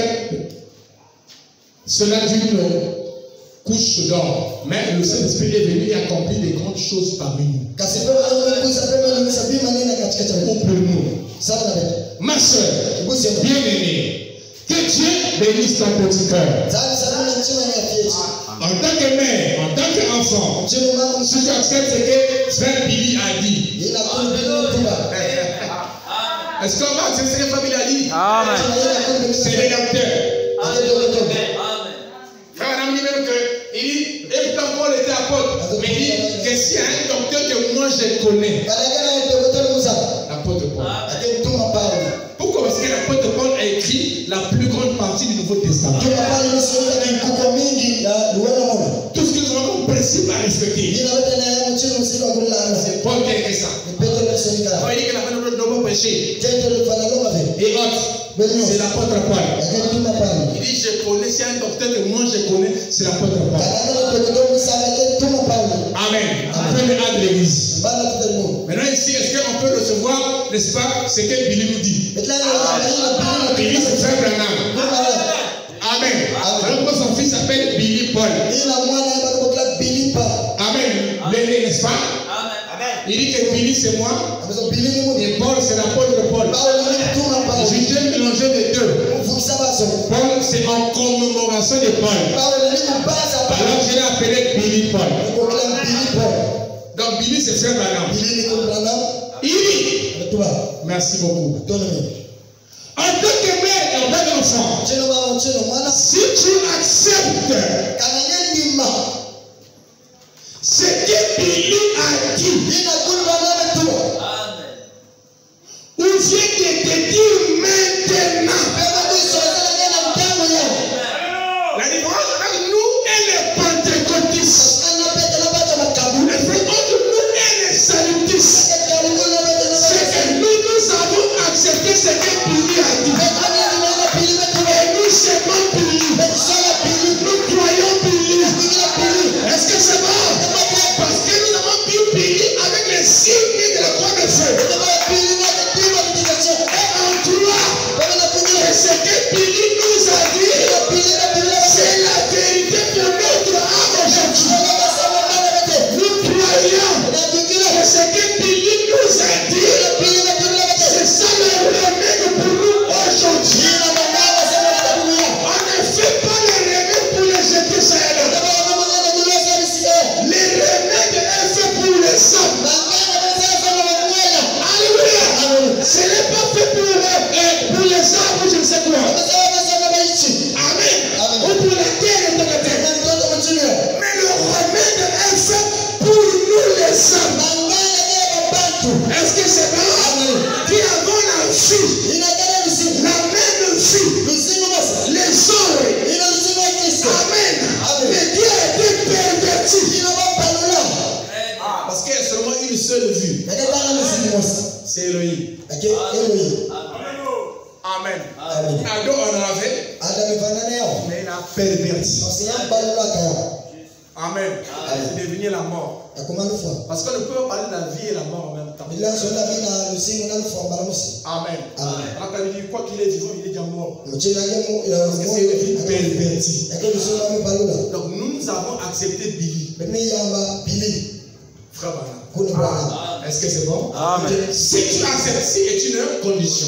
cela d'une couche d'or. Mais le Saint-Esprit est venu et accompli des grandes choses parmi nous. Ou pour nous. Ma soeur, bien-aimée, que Dieu bénisse ton petit cœur. En tant que mère, en tant qu'enfant, si tu acceptes ce que Frère Billy a dit, est-ce qu'on va accepter ce que Frère Billy a dit? Amen. C'est le docteur. Amen. Frère Madame dit même que, il dit, et tant qu'on était apôtre, mais il dit que s'il y a un docteur que moi je connais, l'apôtre Paul. Pourquoi? Parce que l'apôtre Paul a écrit la plus grande partie du Nouveau Testament. Tout ce que nous avons comme principe à respecter, c'est Paul qui a écrit ça. Quand il dit que la fin de nos péchés et autres, c'est l'apôtre Paul. Il dit, je connais, c'est un docteur que moi je connais, c'est l'apôtre Paul. Amen. Après le A de l'église. Maintenant ici, est-ce qu'on peut recevoir, n'est-ce pas, ce que Billy nous dit? Billy, c'est Frère Branham. Amen. Alors que son fils s'appelle Billy Paul. Amen. L'aîné, n'est-ce pas? Il dit que Billy c'est moi et Paul c'est l'apôtre Paul. J'ai mélangé les deux. Paul c'est en commémoration de Paul. Alors je l'ai appelé Billy Paul. Donc Billy c'est Frère Branham. Il dit, merci beaucoup. En tant que mère et en tant qu'enfant, si tu acceptes ce que Billy a dit, ou vient de te dire maintenant, la différence entre nous et les pentecôtistes, entre nous et les salutistes, c'est que nous avons accepté ce que Billy a dit. Et nous C'est Elohim. Amen. Adam en avait, mais il a perverti. Amen. C'est devenu la mort. Parce qu'on ne peut pas parler de la vie et la mort en même temps. Amen. Alors quand il dit quoi qu'il est vivant, il est déjà mort. Parce que c'est une vie pervertie. Donc nous avons accepté Billy. Frère Branham. Est-ce que c'est bon? Amen. Si tu acceptes, si est une condition.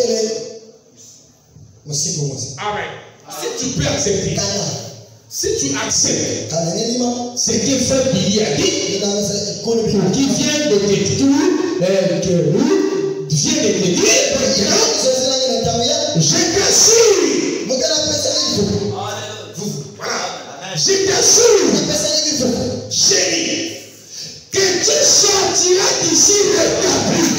Amen. Si tu peux accepter. Si tu acceptes ce que frère Billy a dit, qui vient de te dire, je t'assure, voilà, je t'assure, chérie, que tu sortiras d'ici rétabli.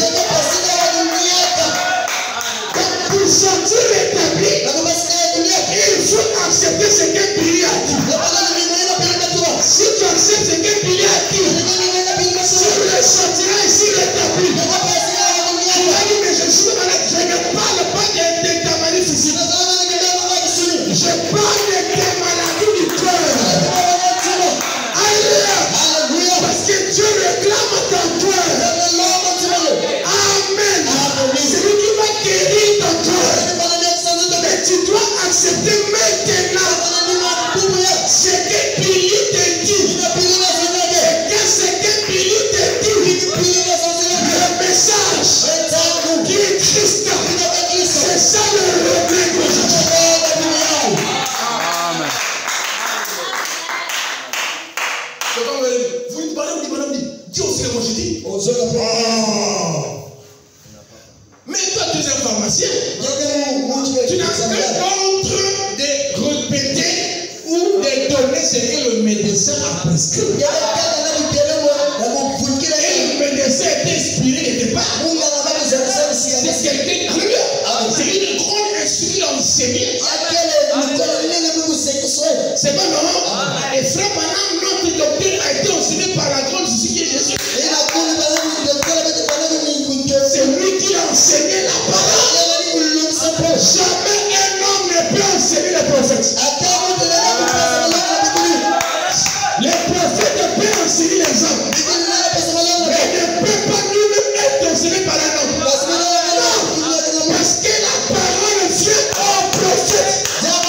Pour sortir rétabli, il faut accepter ce que Billy a dit. Si tu acceptes ce que Billy a dit, si tu le sortiras ici rétabli, tu vas dire mais je suis malade, je ne parle pas de ta maladie physique. Je parle de ta maladie du cœur. Alléluia. Parce que Dieu réclame ton cœur. Amen. C'est lui qui va guérir ton cœur. Mais tu dois accepter maintenant ce que Billy te dit. Qu'est-ce que Billy te dit? Le message qui est Christ. C'est ça le regret d'aujourd'hui. Amen. Vous dites, madame, dis aussi le mot, je dis. Mais toi, tu es un pharmacien. Tu n'as que contre de répéter ou de donner ce que le médecin a prescrit. Et le médecin est inspiré quelque part. C'est quelqu'un. C'est une grande insulte enseignée. C'est pas normal. Et frère Branham, notre docteur a été enseigné par la grande Jésus qui est Jésus. C'est lui qui a enseigné la parole. Jamais un homme ne peut enseigner les prophètes. Les prophètes peuvent enseigner les hommes. Mais ne peut pas lui-même être enseigné par un homme. Parce que la parole vient au prophète.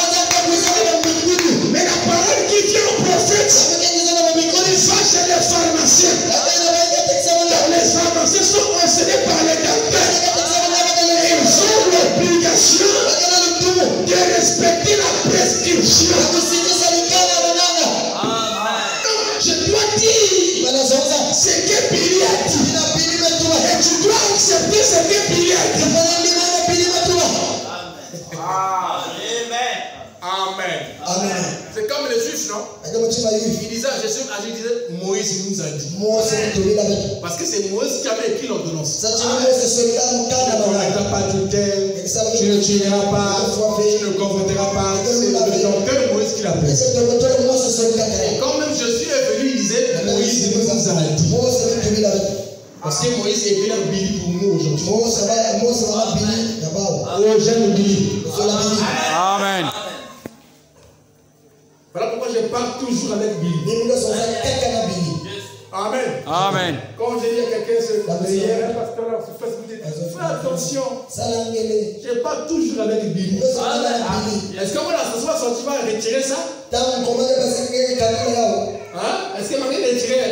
Mais la parole qui vient au prophète va chez les pharmaciens. Les pharmaciens sont enseignés par les docteurs. Et ils ont l'obligation de respecter la prescription. Donc, je dois dire ce que Billy a dit. Et tu dois accepter ce que Billy a dit. Amen. C'est comme les juifs, non? Ils disaient à Jésus, Moïse nous a dit. Parce que c'est Moïse qui avait écrit l'ordonnance. Tu ne commettras pas d'adultère, tu ne tueras pas, tu ne convoiteras pas. C'est le docteur Moïse qui l'a fait. Et quand même Jésus est venu, il disait, Moïse nous a dit. Parce que Moïse est bien Billy pour nous aujourd'hui. Oh, j'aime Billy. Amen. Voilà pourquoi je parle toujours avec Billy. Amen. Amen. Quand je dis à quelqu'un, fais attention. Je parle toujours avec Billy. Est-ce que moi, la soir, tu vas retirer ça? Hein? Est-ce que Marie l'a retiré?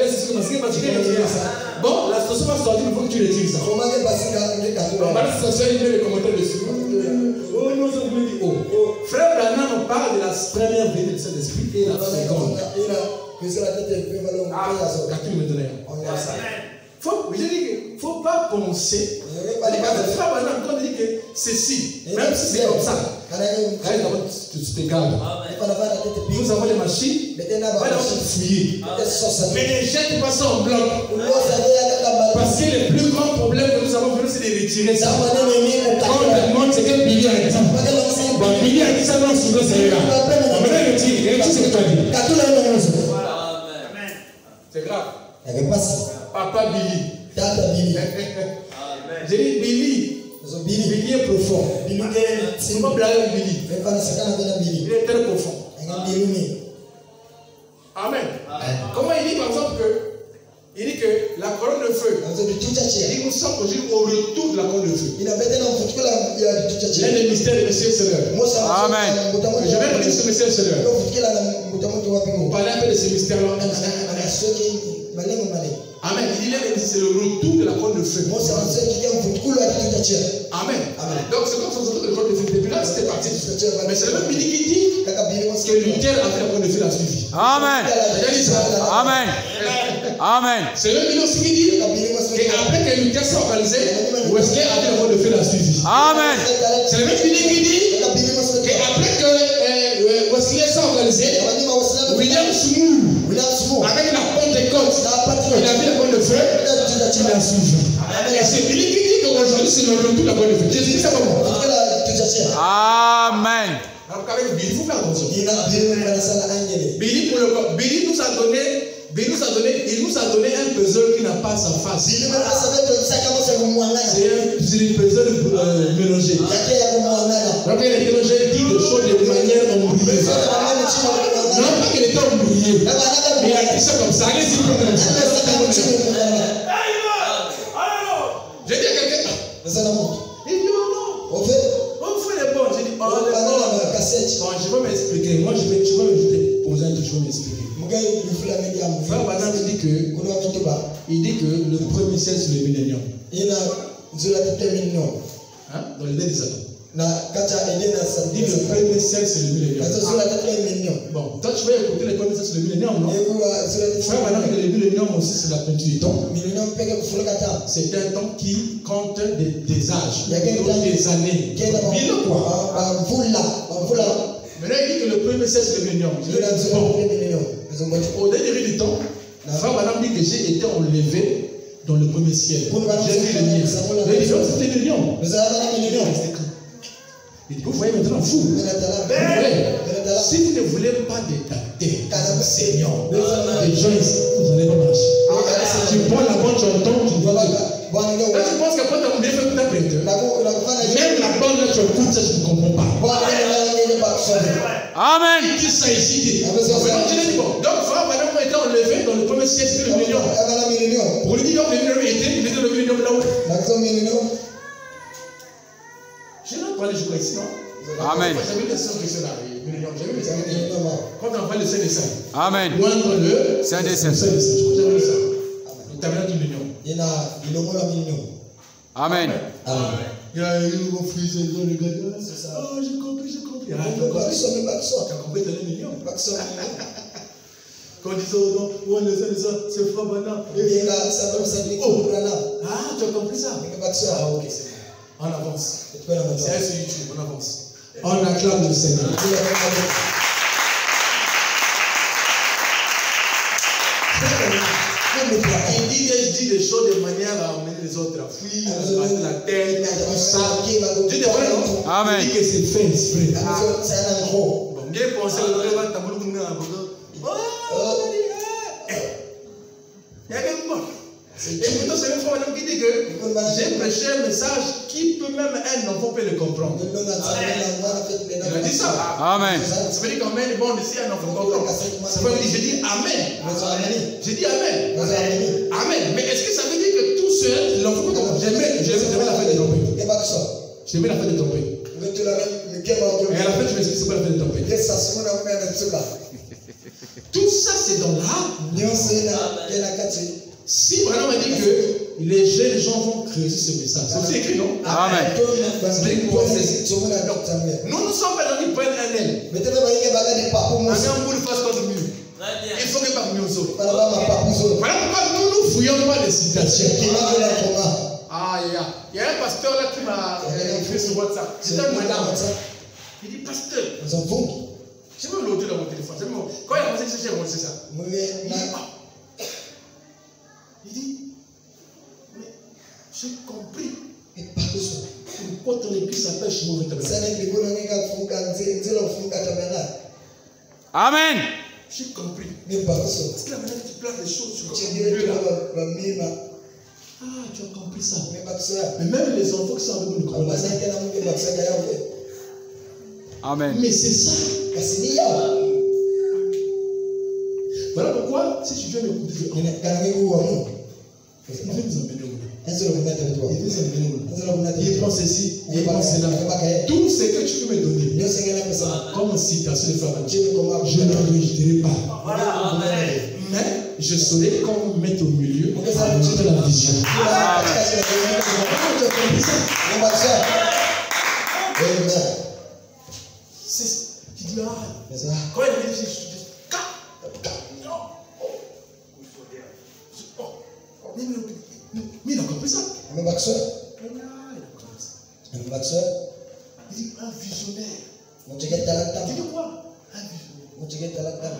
Bon, la station va sortir, il faut que tu retires ça. La station, il met les commentaires dessus. Oh, nous avons dit, oh. Frère Branham parle de la première venue de cet esprit et la seconde. Je dis qu'il ne faut pas penser. Frère Branham, quand il dit que ceci, même si c'est comme ça, tu te gardes. Nous avons les machines, on va fouiller. Mais ne jette pas ça en bloc. Parce que le plus grand problème que nous avons voulu, c'est de retirer ça. Quand on demande ce que Billy a dit. Bon, Billy a dit ça dans son dossier là. On va le retirer. Ce que tu as dit. C'est grave. Papa Billy. J'ai dit Billy. Billy est profond. Il est très profond. Amen. Comment il dit par exemple que il dit que la colonne de feu, il nous sommes aujourd'hui au retour de la colonne de feu. L'un des mystères de Monsieur Seigneur. Amen. Je vais revenir sur Monsieur Seigneur. Pour parler un peu de ce mystère-là. Amen. Il dit que c'est le retour de la colonne de feu. Amen. Donc c'est comme ça que le colonne de feu. Depuis là, c'était parti. Mais c'est le même Billy qui dit que Luther a fait la colonne de feu la suivi. Amen. Amen. Amen. C'est le Billy aussi qui dit qu'après que Luther s'est organisé, Wesley a fait la colonne de feu la suivi. Amen. C'est le même Billy qui dit qu'après que Wesley s'est organisé, William Seymour, avec la Pentecôte, il a vu la colonne de feu, il a suivi. Et c'est Billy qui dit qu'aujourd'hui c'est le retour de la colonne de feu. J'explique ça comment? Amen. Avec Billy, il faut faire attention. Billy nous a donné, il nous a donné un puzzle qui n'a pas sa face. C'est un puzzle mélangé. Donc il a mélangé dit des choses de manière embrouillée. Non pas qu'il était embrouillé, mais il a dit ça comme ça. Allez-y, j'ai dit à quelqu'un, il dit non. On fait les bons. J'ai dit, bon, je vais m'expliquer. Moi, je vais te poser un truc, je vais m'expliquer. Frère Banam dit que le premier ciel c'est le millénium. Hein? Dans l'idée des Satan. Dit le premier ciel c'est le millénium. Bon, toi tu vas écouter le premier ciel c'est le millénium, non? Frère Banam dit que le millénium aussi c'est la peinture du temps. C'est un temps qui compte des âges, des années. Maintenant il dit que le premier ciel c'est le millénium. Au dernier du temps, Frère Banam dit que j'ai été enlevé dans le premier ciel. J'ai vu le mien. C'était le millénium. Il dit, vous voyez maintenant, vous si vous ne voulez pas détecter Seigneur, les gens ici, vous n'allez pas marcher. Tu prends la bonne, tu entends, tu vois. Là, tu penses que quand tu as bien fait ta prêteur, même la bonne, là, tu écoutes ça, je ne comprends pas. Amen. Il dit ça ici. Donc, Frère Banam a été enlevé dans le premier ciel, c'est le millénium. Pour lui dire, donc, le millénium était, il était dans le millénium là-haut. Je n'ai pas parlé, je crois ici, non? Amen. J'avais le sang de cela, j'avais le sang de cela. Quand on voit le Saint des Saints. Amen. Moindre le Saint des Saints. Je crois que j'avais le sang. Le tabernacle de l'union. Amen. Il y a eu mon fils, le gars. C'est ça. Oh, j'ai compris. Tu as compris, tu as million. Quand on disait, oh non, c'est Frère Banam. Ah, tu as compris ça? Ah, ok, c'est bon. On avance. C'est sur YouTube, on avance. On acclame le Seigneur. Il dit des choses de manière à amener les autres à fuir, à se battre la tête, tout ça. Dieu te voit, non? Amen. Il dit que c'est fait exprès. Bon, bien pensé, le gars va t'abouler comme un et pourtant, c'est même Frère Banam qui dit que j'ai prêché un message qui peut même un enfant peut le comprendre. Il a dit ça. Amen. Ça veut dire qu'Amen est bon ici, un enfant comprend. Ça veut dire, j'ai dit Amen. J'ai dit Amen. Amen. Mais est-ce que ça veut dire que tout seul, l'enfant peut comprendre? J'aimais la fête de tempête. J'aimais la fête de tempête. Et à la fin, je m'explique c'est quoi la fête de tempête. Tout ça, c'est dans l'âme. Si vraiment on dit que les jeunes gens vont creuser ce message, c'est aussi écrit, non? Amen. Nous ne sommes pas dans qui prennent un aile. Un boule face contre le mur. Il faut que pas mieux sauve. Voilà pourquoi nous fouillons pas les citations. Ah, il y a un pasteur là qui m'a écrit sur WhatsApp. C'est un madame. Il dit, pasteur, j'ai même l'autre dans mon téléphone. Quand il a commencé à chercher, c'est ça. Il dit, mais j'ai compris. Pourquoi ton église s'appelle Shimon Tabernacle? Amen. J'ai compris. Parce que la manière que tu places les choses sur le lieu là. Ah, tu as compris ça. Mais même les enfants qui sont avec nous ne comprennent pas ça. Amen. Mais c'est ça. Voilà pourquoi, si tu viens m'écouter, il veut nous amener au monde. Il prend ceci, il prend cela. Tout ce que tu peux me donner, comme citation de Frère, je ne le rejetterai pas. Mais je saurai comment me mettre au milieu pour la vision. Tu dis, quand il dit, mais il a compris ça. Il a compris ça. Il dit un visionnaire. Tu dis quoi? Un visionnaire.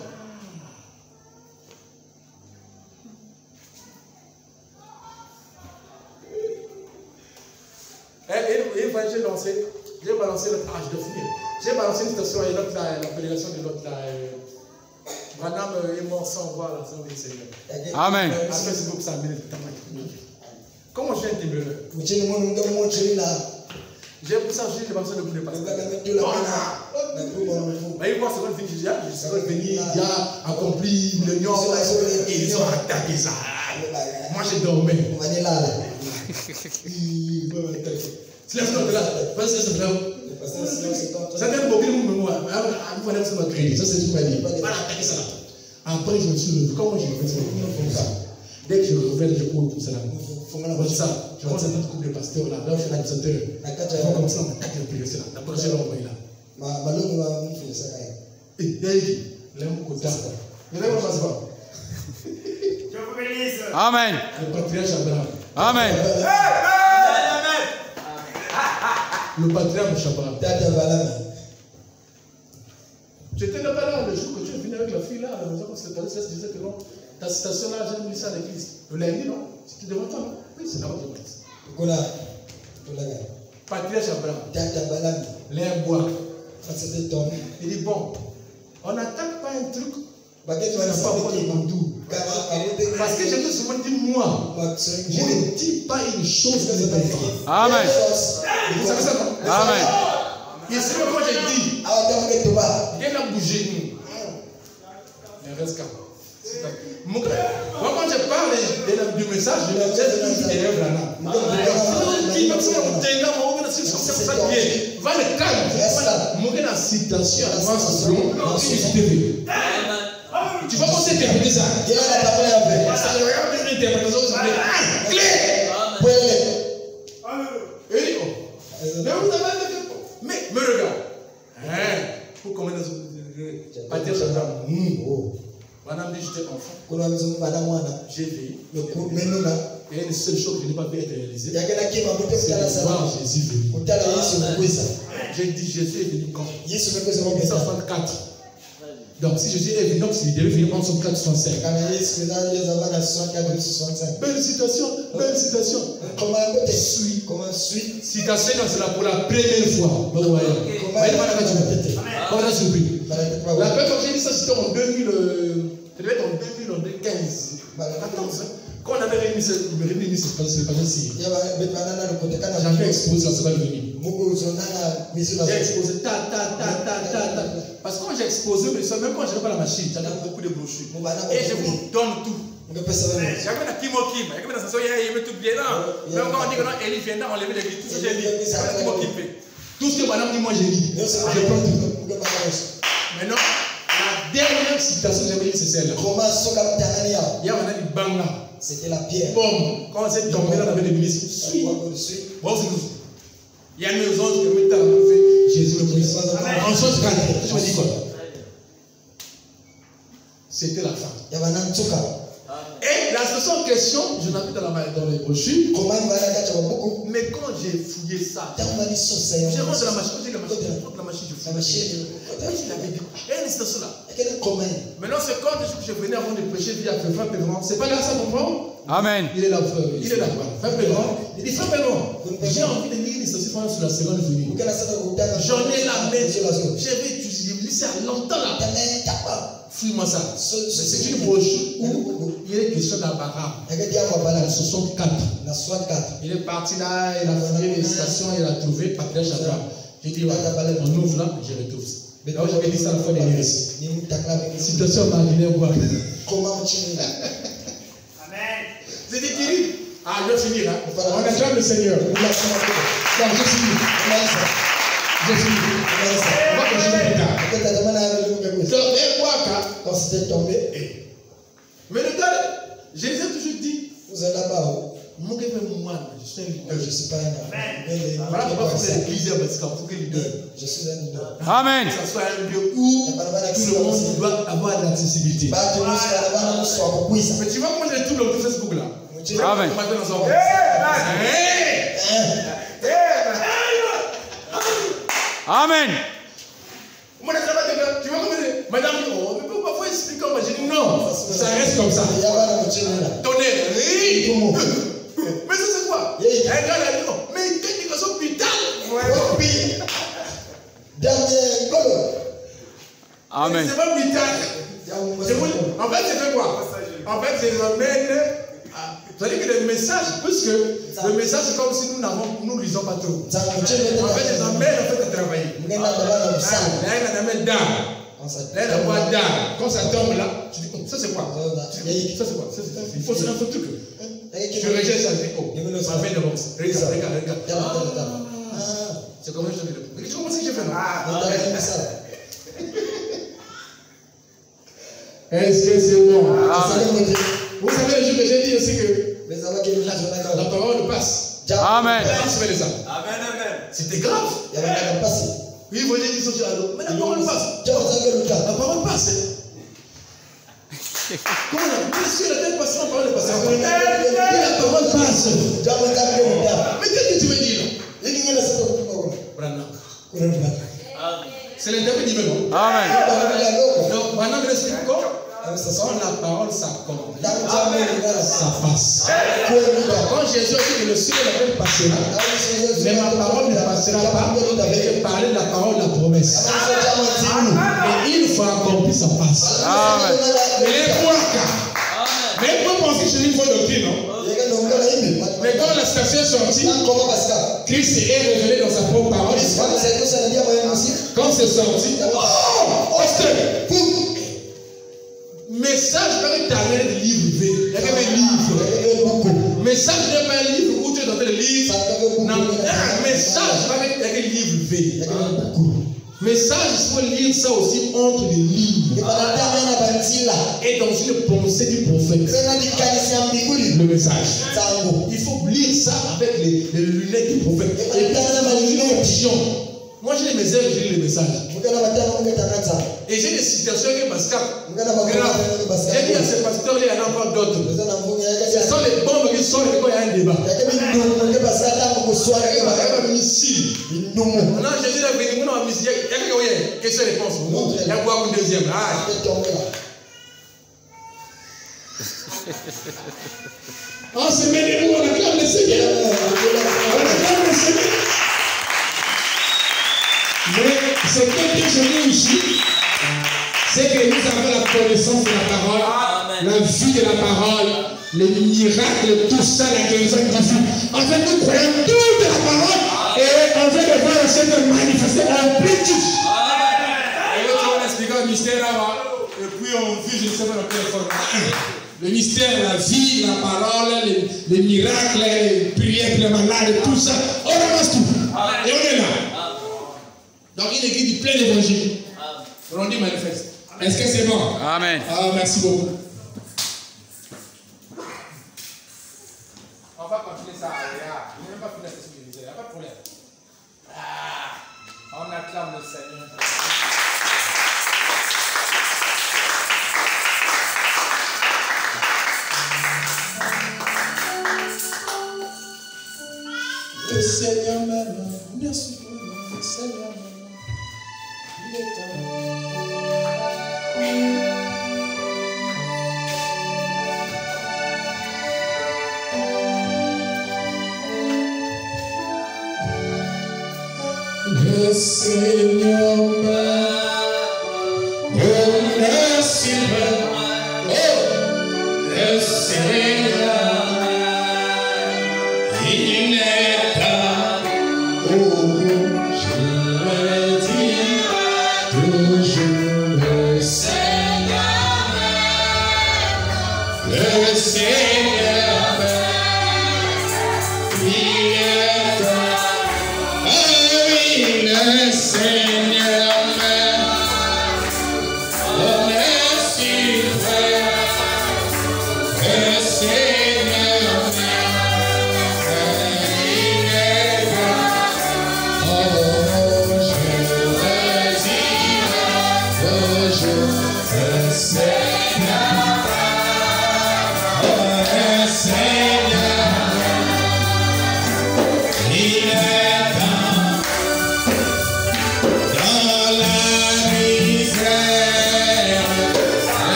J'ai balancé le âge de finir. J'ai balancé une station et l'autre, la prédication de l'autre. Madame est mort sans voir la sang du Seigneur. Amen. À Facebook, ça mène comment je viens de me j'ai pour ça, je n'ai pas besoin de vous le passer. Mais moi, c'est quand je dis, je suis venu, il a accompli l'union, et ils ont attaqué ça. Moi, j'ai dormi. C'est là, parce que c'est là. Ça donne beaucoup de mémoire. Il fallait que ça me crédit. Ça, c'est ce que je dis. Pas attaquer ça. Après, je me suis levé. Comment je fais ça? Dès que je reviens, je cours tout ça. Comme ça, je vois notre couple de pasteurs là. Là, je suis l'administrateur. Je vois comme ça, on attaque le péché là. La prochaine fois, il est là. Et David, l'aime côté. Il est là, on va se voir. Amen. Le patriarche Abraham. Amen. Le patriarche Abraham. Tu étais là-bas là, le jour que tu es venu avec la fille là, à la maison, parce que tu disais que non, ta citation là, j'ai mis ça à l'église. Le lundi, non? C'était devant toi, non? Oui, c'est là-bas que je pense. Patriarche Abraham. L'air bois. Il dit bon, on n'attaque pas un truc. Parce que je me souvent dit moi, je ne dis pas une chose que n'est pas vraie. Amen. Vous savez ça, non? Amen. Et c'est moi quand j'ai dit, il a bougé. Il reste calme. Moi, quand je parle du message, je me dis qu'il est là. Va le calme. Moi, la citation avance long. Tu vas penser interpréter ça. Mais me regarde. Pour combien de madame dit j'étais enfant. J'ai vécu. Et une seule chose que je n'ai pas pu être réalisée, c'est de voir Jésus venir. J'ai dit Jésus est venu quand? 1964. Donc si Jésus est venu, donc il devait venir en 64 65. Belle citation, belle citation. Comment suis? Citation, c'est là pour la première fois. La première fois que j'ai dit ça, c'était en 2000, ça devait être en 2015. 14. Quand on avait réuni ce passage-ci, j'avais exposé la seconde venue. J'ai exposé parce que quand j'ai exposé, même quand je n'avais pas la machine, j'avais beaucoup de brochures. Et je vous donne tout. J'avais la Kim, j'avais la sensation, il y avait tout bien là. Même quand on dit que non, Elie vient là, on lève les vies, tout ce que j'ai dit, c'est la Kim fait. Tout ce que madame dit, moi j'ai dit. Je prends tout. Maintenant, la dernière citation que j'avais dit, c'est celle-là. Il y a un bang là. C'était la pierre. Bon, quand c'est tombé là, on avait des ministres. Bon, c'est tout. Il y a une maison qui fait Jésus le Christ. En chose grande, je me dis quoi? C'était la femme. Et la seule question, je n'avais dans les brochures. Mais quand j'ai fouillé ça, j'ai rentré la machine, je fouillé. Et c'est cela. Maintenant, c'est quand je venais avant de prêcher, il y a Frère Pévran. C'est pas là ça, mon frère? Amen. Il est là, Frère Pévran. Il dit, Frère Pévran, j'ai envie de lire une citation sur la seconde venue. J'en ai la main. J'avais étudié, ça longtemps là. Fouille-moi ça. C'est une brochure où il est question d'Abraham. 64. Il est parti là, il a fouillé les stations, il a trouvé Patriarche Abraham. J'ai dit, on ouvre là, je retrouve ça. Mais là, j'avais dit ça la fois dernière. Situation marginale, quoi. Comment tu es là? Amen. C'est des terribles. Ah, je vais finir. Hein. On acclame le Seigneur. Non, je finis. Je finis. On va continuer plus tard. Quand c'était tombé. Mais le gars, je les ai toujours dit. Vous êtes là-bas. Je suis un leader. Je ne suis pas un homme. Voilà pourquoi vous êtes leader, parce qu'il faut que leader. Je suis un leader. Amen. Que ce soit un lieu où tout le monde doit avoir l'accessibilité. Mais tu vois comment j'ai tout le Facebook là. Amen. Amen. Tu vois comment madame dit, oh, mais pourquoi expliquer comment? J'ai dit non, ça reste comme ça. Tonnerre. Mais ça c'est quoi? Un gars a dit non, mais quelle éducation putain. Amen. C'est pas putain. En fait, c'est fait quoi? En fait, c'est emmène. C'est-à-dire que le message, puisque le message c'est comme si nous ne lisons pas trop. En fait, les emmène en fait à travailler. Là, il amène d'art. Là, il voit d'art. Quand ça tombe là, tu dis, ça c'est quoi? Ça c'est quoi? Il faut se faire un truc. Tu rejettes ça, je dis, oh, ça fait de bon. Regarde. C'est comme ça que je fais. Mais tu comprends ce que j'ai fait, non? Est-ce que c'est bon? Vous savez, le jour que j'ai dit aussi que la parole passe. Amen. C'était grave. Oui, vous voyez, ils sont sur la route. Mais la parole passe. La parole passe. Comment la tête passe, la parole passe. La parole passe. Mais qu'est-ce que tu veux dire là? C'est l'interprète du même. Amen. Donc, maintenant, je l'explique quoi? Quand la parole s'accorde, ça passe. Quand Jésus a dit que le ciel et la terre passera, mais ma parole ne passera pas, je parlais de la parole de la promesse. Et une fois accompli, ça passe. Amen. Mais vous pensez que c'est une bonne doctrine, non? Mais quand la station est sortie, Christ est révélé dans sa propre parole. Quand c'est sorti, oh, message pas que tu as de livre V. Il y a que des livres. Message n'est pas un livre où tu es en train de lire. Non, un message pas que tu as des livres V. Message, il faut lire ça aussi entre les lignes. Et dans une pensée du prophète. Le message. Il faut lire ça avec les lunettes du prophète. Et puis, une option. Moi, j'ai mes œuvres, j'ai les messages. Et j'ai des citations que Pascal. J'ai dit à ce pasteur, il y en a encore d'autres. Ce sont les bombes qui sortent quand il y a un débat. Il y a un missile. Maintenant, Jésus a venu, il y a un missile. Il y a question réponse. Il y a quoi une deuxième? On se met debout, on acclame le Seigneur. On acclame le Seigneur. Mais ce que je dis ici, c'est que nous avons la connaissance de la parole, la vie de la parole, les miracles, tout ça, la guérison divine. En fait, nous croyons tout de la parole et on veut le voir essayer de manifester en petit. Et là, tu vas expliquer le mystère là-bas. Et puis on vit, je ne sais pas dans quelle forme. Le mystère, la vie, la parole, les miracles, les prières, les malades, tout ça. On ramasse tout. Et on est là. Donc une église du plein d'évangile. Rendu manifeste. Est-ce que c'est bon? Amen. Ah, merci beaucoup. On va continuer ça. Il n'y a même pas fini la session de misère. Il n'y a pas de problème. On acclame le Seigneur. Le Seigneur m'aime. Merci pour le Seigneur m'aime. Il est temps. Le Seigneur m'aime.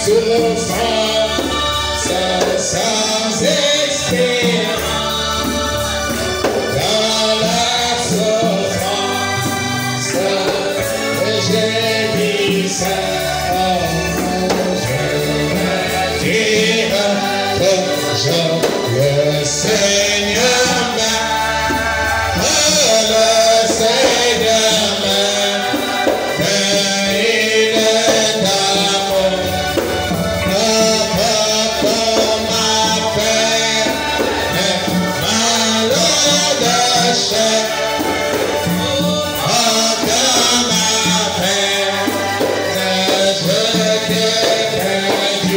souffrance sans espérance. Dans la souffrance, je dis ça. Le Seigneur m'aime, le Seigneur m'aime, il est d'amour, comme ma paix, malheur de chair, comme ma paix, je t'ai du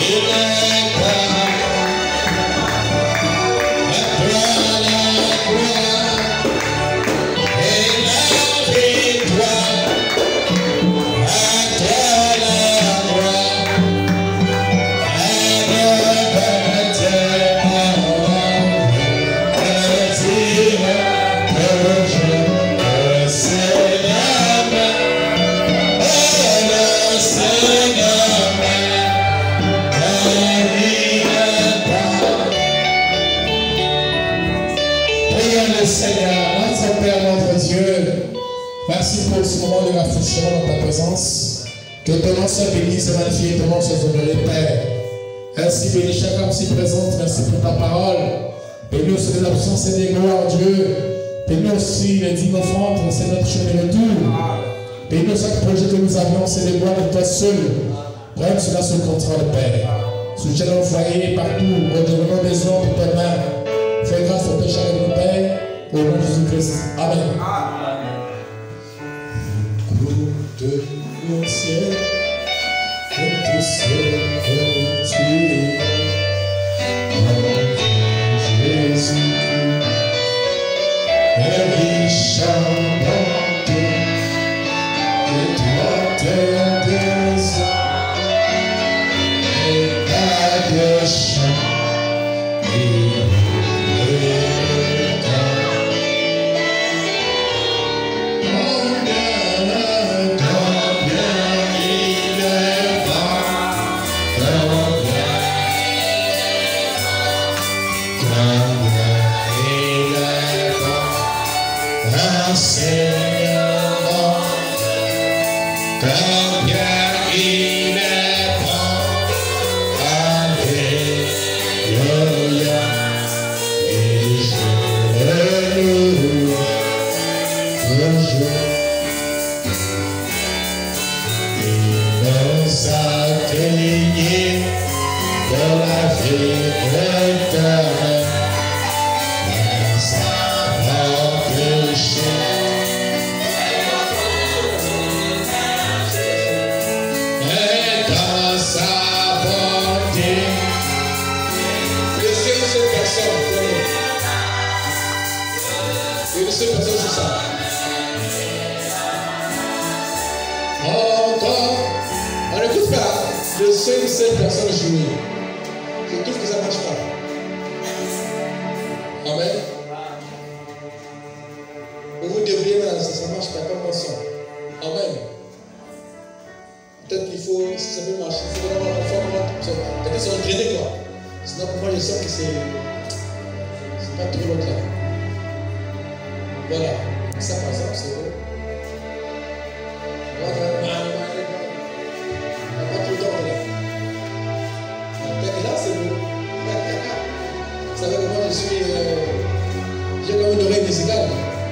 Que ton nom soit béni, soit magnifié, ton nom soit honoré, Père. Ainsi bénis chacun qui s'y présente, merci pour ta parole. Bénis aussi les absences et les gloires, Dieu. Bénis aussi les dignes offrandes, c'est notre chemin de retour. Bénis chaque projet que nous avions, c'est les gloires de toi seul. Prends cela sous contrôle, Père. Soutiens nos foyers partout, redonne-nous des hommes pour tes mains. Fais grâce au péché avec nous, Père, au nom de Jésus-Christ. Amen. De mon ciel, que tout seul tu es, Jésus, riche en bonté, et toi tes désirs, et ta décharge, et le temps. Cette personne jouer. Je trouve que ça ne marche pas. Amen. Vous devriez, ça ne marche pas comme un son. Amen. Peut-être qu'il faut, si ça peut marcher, il faut avoir un fort. Peut-être c'est entraîné quoi. Sinon pour moi je sens que c'est pas trop l'autre là. Voilà. Ça par exemple c'est vrai. On n'a pas tout le temps là. Là, c'est bon. Vous savez que moi, j'ai comme une oreille musicale.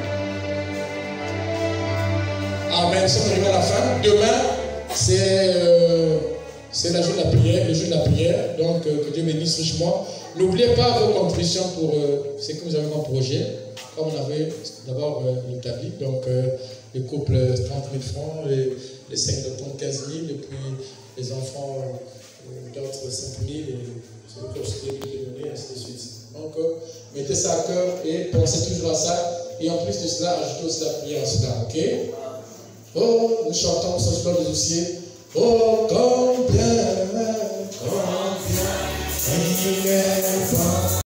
Amen. Nous sommes arrivés à la fin. Demain, c'est la journée de la prière, le jour de la prière. Donc, que Dieu bénisse richement. N'oubliez pas vos contributions pour ce que vous avez comme projet. Comme on avait d'abord établi. Donc, les couples 30 000 francs, les 5 de 15 000, et puis les enfants. D'autres 5 000 et c'est le cours qui est donné, ainsi de suite. Donc, mettez ça à cœur et pensez toujours à ça. Et en plus de cela, ajoutez aussi la prière à cela, ok? Oh, nous chantons ce soir des dossiers. Oh, comme